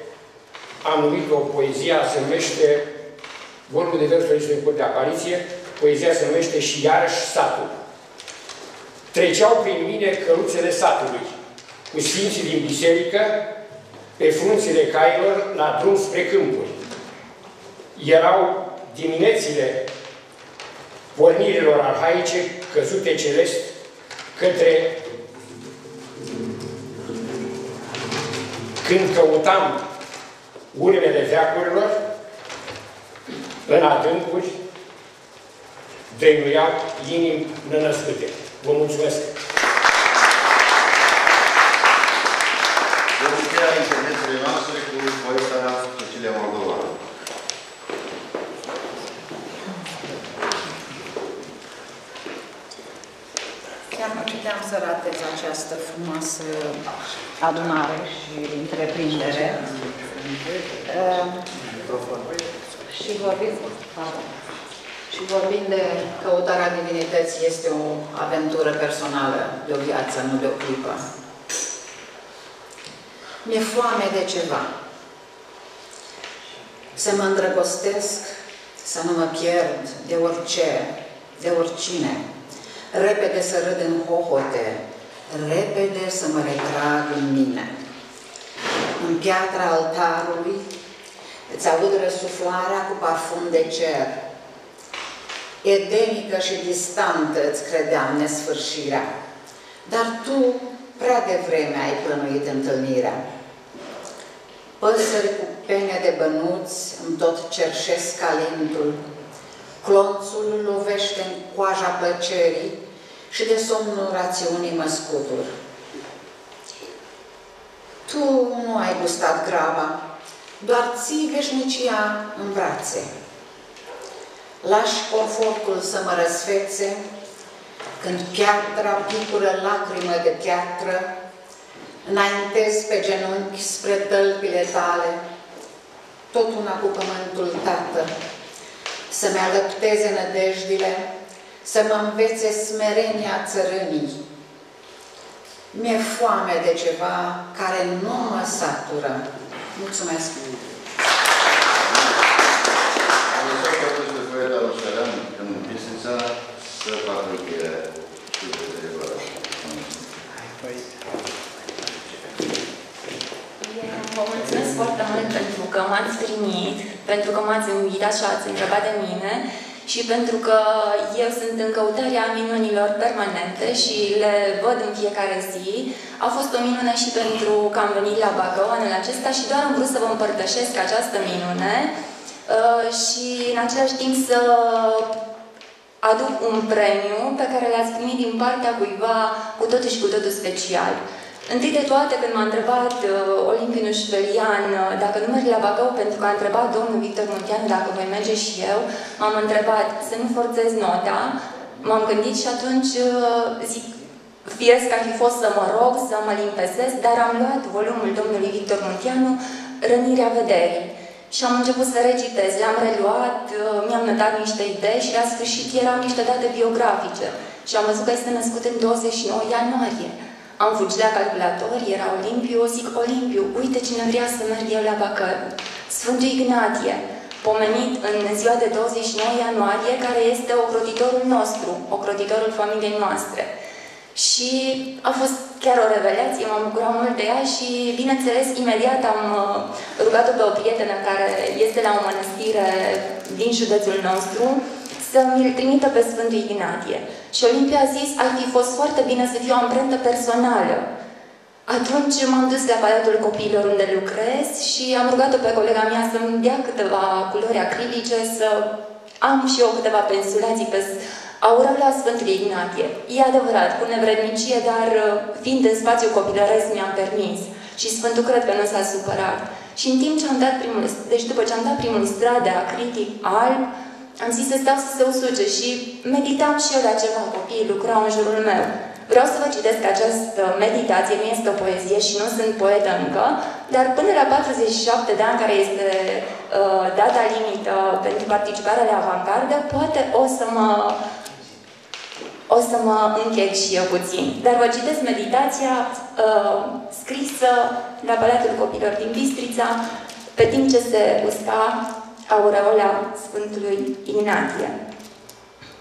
am numit-o poezia, se numește, volumul de versuri este în curs de apariție, poezia se numește Și iarăși satul. Treceau prin mine căruțele satului, cu sfinții din biserică, pe frunțile cailor, la drum spre câmpuri. Erau diminețile pornirilor arhaice căzute celest către când căutam urmele veacurilor, în adâncuri, dăinuiau inimi nănăscute. Vă mulțumesc! Vom încheia intervențiile noastre cu poeta Cecilia Moldovan. Chiar nu puteam să ratez această frumoasă adunare și întreprindere. Uh, și vorbim, și vorbim de căutarea divinității, este o aventură personală, de o viață, nu de o clipă. Mi-e foame de ceva. Să mă îndrăgostesc, să nu mă pierd de orice, de oricine. Repede să râd în hohote, repede să mă retrag în mine. În piatra altarului îți aud răsuflarea cu parfum de cer. Edenică și distantă îți credeam nesfârșirea, dar tu prea devreme ai plănuit întâlnirea. Păsări cu pene de bănuți îmi tot cerșesc calintul, clonțul lovește în coaja plăcerii și de somnul rațiunii mă scutur. Tu nu ai gustat graba, doar ții veșnicia în brațe. Lași confortul să mă răsfețe, când piatra picură lacrimă de piatră, înaintez pe genunchi spre tălpile tale, tot una cu pământul, Tată, să-mi alăpteze nădejdile, să mă învețe smerenia țărânii. Mi-e foame de ceva care nu mă satură. Mulțumesc! Să facă încheierea și de Vă mulțumesc foarte mult pentru că m-ați primit, pentru că m-ați invitat și ați întrebat de mine și pentru că eu sunt în căutarea minunilor permanente și le văd în fiecare zi. A fost o minune și pentru că am venit la Bacău anul acesta și doar am vrut să vă împărtășesc această minune și în același timp să aduc un premiu pe care l-ați primit din partea cuiva cu totul și cu totul special. Întâi de toate, când m-a întrebat uh, Olimpiu Șvelian uh, dacă nu merg la Bacău, pentru că a întrebat domnul Victor Munteanu dacă voi merge și eu, m-am întrebat să nu forțez nota, m-am gândit și atunci uh, zic, firesc ar fi fost să mă rog, să mă limpezesc, dar am luat volumul domnului Victor Munteanu, Rănirea vederii. Și am început să recitez, le-am reluat, mi-am notat niște idei și la sfârșit erau niște date biografice. Și am văzut că este născut în douăzeci și nouă ianuarie. Am fugit la calculator, era Olimpiu, zic Olimpiu, uite cine vrea să merg eu la Bacău. Sfântul Ignatie, pomenit în ziua de douăzeci și nouă ianuarie, care este ocrotitorul nostru, ocrotitorul familiei noastre. Și a fost chiar o revelație, m-am bucurat mult de ea și, bineînțeles, imediat am rugat-o pe o prietenă care este la o mănăstire din județul nostru să mi-l trimită pe Sfântul Ignatie. Și Olimpia a zis, ar fi fost foarte bine să fie o amprentă personală. Atunci m-am dus la Palatul Copiilor unde lucrez și am rugat-o pe colega mea să-mi dea câteva culori acrilice, să am și eu câteva pensulații pe aură la Sfântul Ignatie. E adevărat, cu nevrednicie, dar fiind în spațiu copilăresc mi-am permis. Și Sfântul cred că nu s-a supărat. Și în timp ce am dat primul, deci după ce am dat primul strat de acritic alb, am zis să stau să se usuce și meditam și eu la ceva, copiii lucrau în jurul meu. Vreau să vă citesc această meditație, nu este o poezie și nu sunt poetă încă, dar până la patruzeci și șapte de ani, care este uh, data limită pentru participarea la avantgardă, poate o să mă o să mă încheg și eu puțin. Dar vă citesc meditația uh, scrisă la Palatul Copilor din Bistrița, pe timp ce se usca aureola Sfântului Ignatie.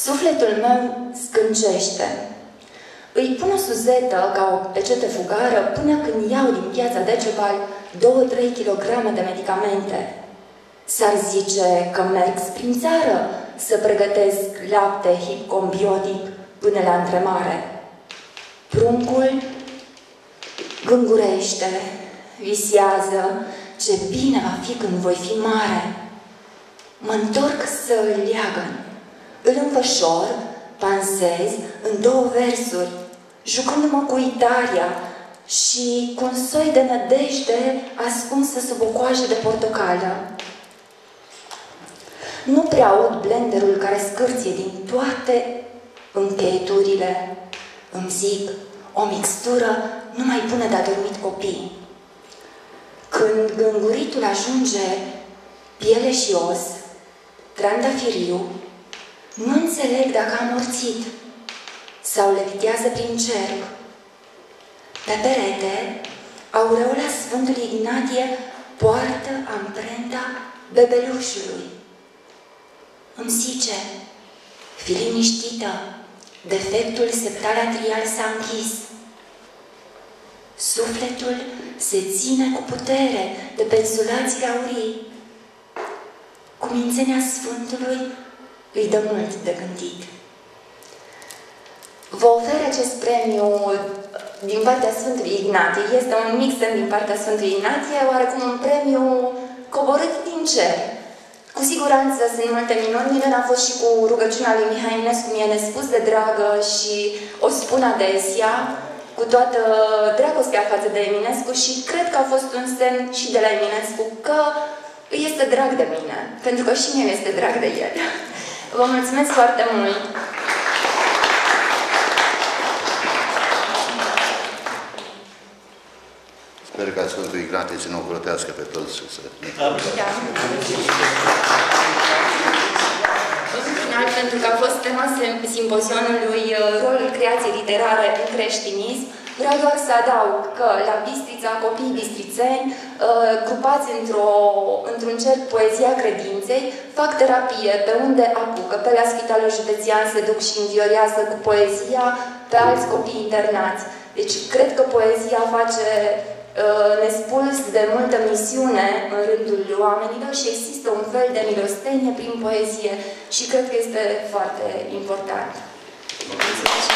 Sufletul meu scâncește. Îi pun o suzetă ca o pecete fugară până când iau din piața Decebal două trei kilograme de medicamente. S-ar zice că merg prin țară să pregătesc lapte hipcombiotic până la întremare. Pruncul gângurește, visează ce bine va fi când voi fi mare. Mă întorc să îl leagăn, îl înfășor, pansez în două versuri, jucându-mă cu Italia și cu un soi de nădejde ascunsă sub o coajă de portocală. Nu prea aud blenderul care scârție din toate încheieturile. Îmi zic, o mixtură numai bună de adormit copii. Când gânguritul ajunge piele și os, trandafiriu, nu înțeleg dacă a amorțit sau levitează prin cerc. Pe perete, aureola Sfântului Ignatie poartă amprenta bebelușului. Îmi zice, fii liniștită, defectul septal atrial s-a închis. Sufletul se ține cu putere de pensulații aurii. Cumințenia Sfântului îi dă mult de gândit. Vă ofer acest premiu din partea Sfântului Ignatie. Este un mix din partea Sfântului Ignatie, oarecum un premiu coborât din cer. Cu siguranță sunt multe minuni. Minunea a fost și cu rugăciunea lui Mihai Eminescu, mie nespus de dragă și o spun adesea, cu toată dragostea față de Eminescu, și cred că a fost un semn și de la Eminescu că îi este drag de mine, pentru că și mie este drag de el. Vă mulțumesc foarte mult! Sper ca Sfântul Ignatie să ne ocrotească pe toți și să ne... În final, pentru că a fost tema simpozionului rolul creației literare în creștinism, vreau doar să adaug că la Bistrița, copiii bistrițeni, grupați într-un cerc Poezia Credinței, fac terapie pe unde apucă. Pe la Spitalul Județean se duc și înviorează cu poezia pe alți copii internați. Deci, cred că poezia face nespuls de multă misiune în rândul oamenilor și există un fel de milostenie prin poezie și cred că este foarte important. Mulțumesc.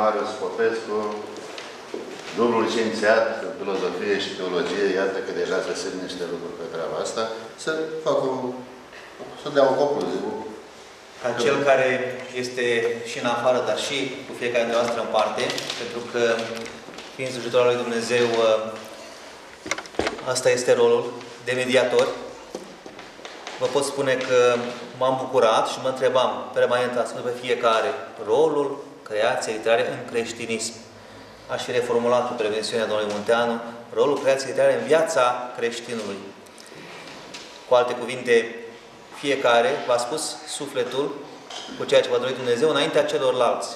Marius Popescu, dublu licențiat în filozofie și teologie, iată că deja se simt niște lucruri pe treaba asta, să fac o, să dea o concluzie. Ca cel care este și în afară, dar și cu fiecare dintre noastre în parte, pentru că, fiind slujitor al lui Dumnezeu, asta este rolul de mediator. Vă pot spune că m-am bucurat și mă întrebam permanent ascult pe fiecare rolul creației literare în creștinism. Aș fi reformulat cu prevențiunea domnului Munteanu, rolul creației literare în viața creștinului. Cu alte cuvinte, fiecare v-a spus sufletul cu ceea ce v-a dorit Dumnezeu înaintea celorlalți.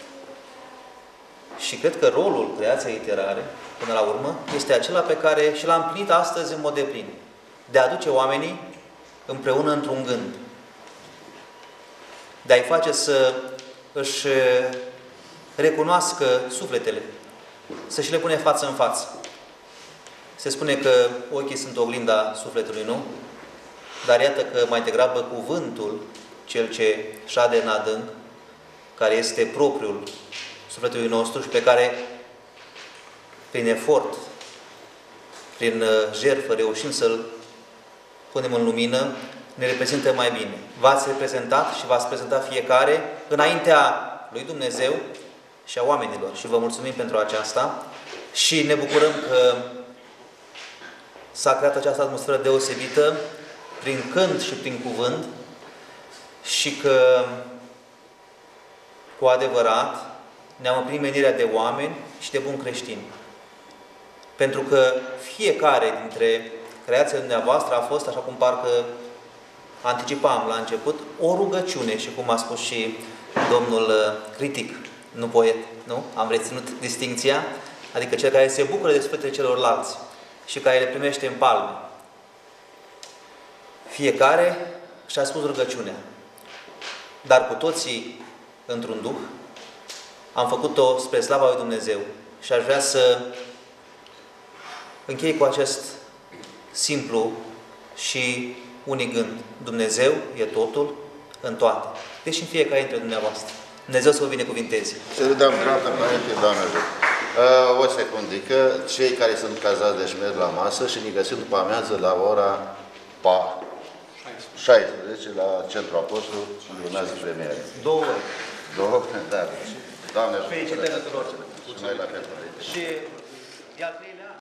Și cred că rolul creației literare, până la urmă, este acela pe care și l-am împlinit astăzi în mod deplin. De a aduce oamenii împreună într-un gând. De a-i face să își recunoască sufletele, să și le pune față în față. Se spune că ochii sunt oglinda sufletului, nu? Dar iată că mai degrabă cuvântul, cel ce șade în adânc, care este propriul sufletului nostru și pe care, prin efort, prin jertfă, reușim să-l punem în lumină, ne reprezintă mai bine. V-ați reprezentat și v-ați prezentat fiecare înaintea lui Dumnezeu și a oamenilor. Și vă mulțumim pentru aceasta și ne bucurăm că s-a creat această atmosferă deosebită prin cânt și prin cuvânt și că cu adevărat ne-am împlinit menirea de oameni și de buni creștini. Pentru că fiecare dintre creația dumneavoastră a fost, așa cum parcă anticipam la început, o rugăciune și cum a spus și domnul critic, nu poet, nu? Am reținut distincția, adică cel care se bucură de sufletele celorlalți și care le primește în palme. Fiecare și-a spus rugăciunea, dar cu toții într-un duh am făcut-o spre slava lui Dumnezeu și aș vrea să închei cu acest simplu și unic gând. Dumnezeu e totul în toate. Deci în fiecare dintre dumneavoastră. Dumnezeu să vă binecuvinteze. Să le dăm dreapta înainte, Doamne ajută. O secundică, cei care sunt cazați deci merg la masă și ne găsim după amiază la ora șaisprezece la Centrul Apostol și urmează premiere. Două ori. Două? Da. Doamne ajută. Felicitări tuturor. Și noi la fel. Și de-al treilea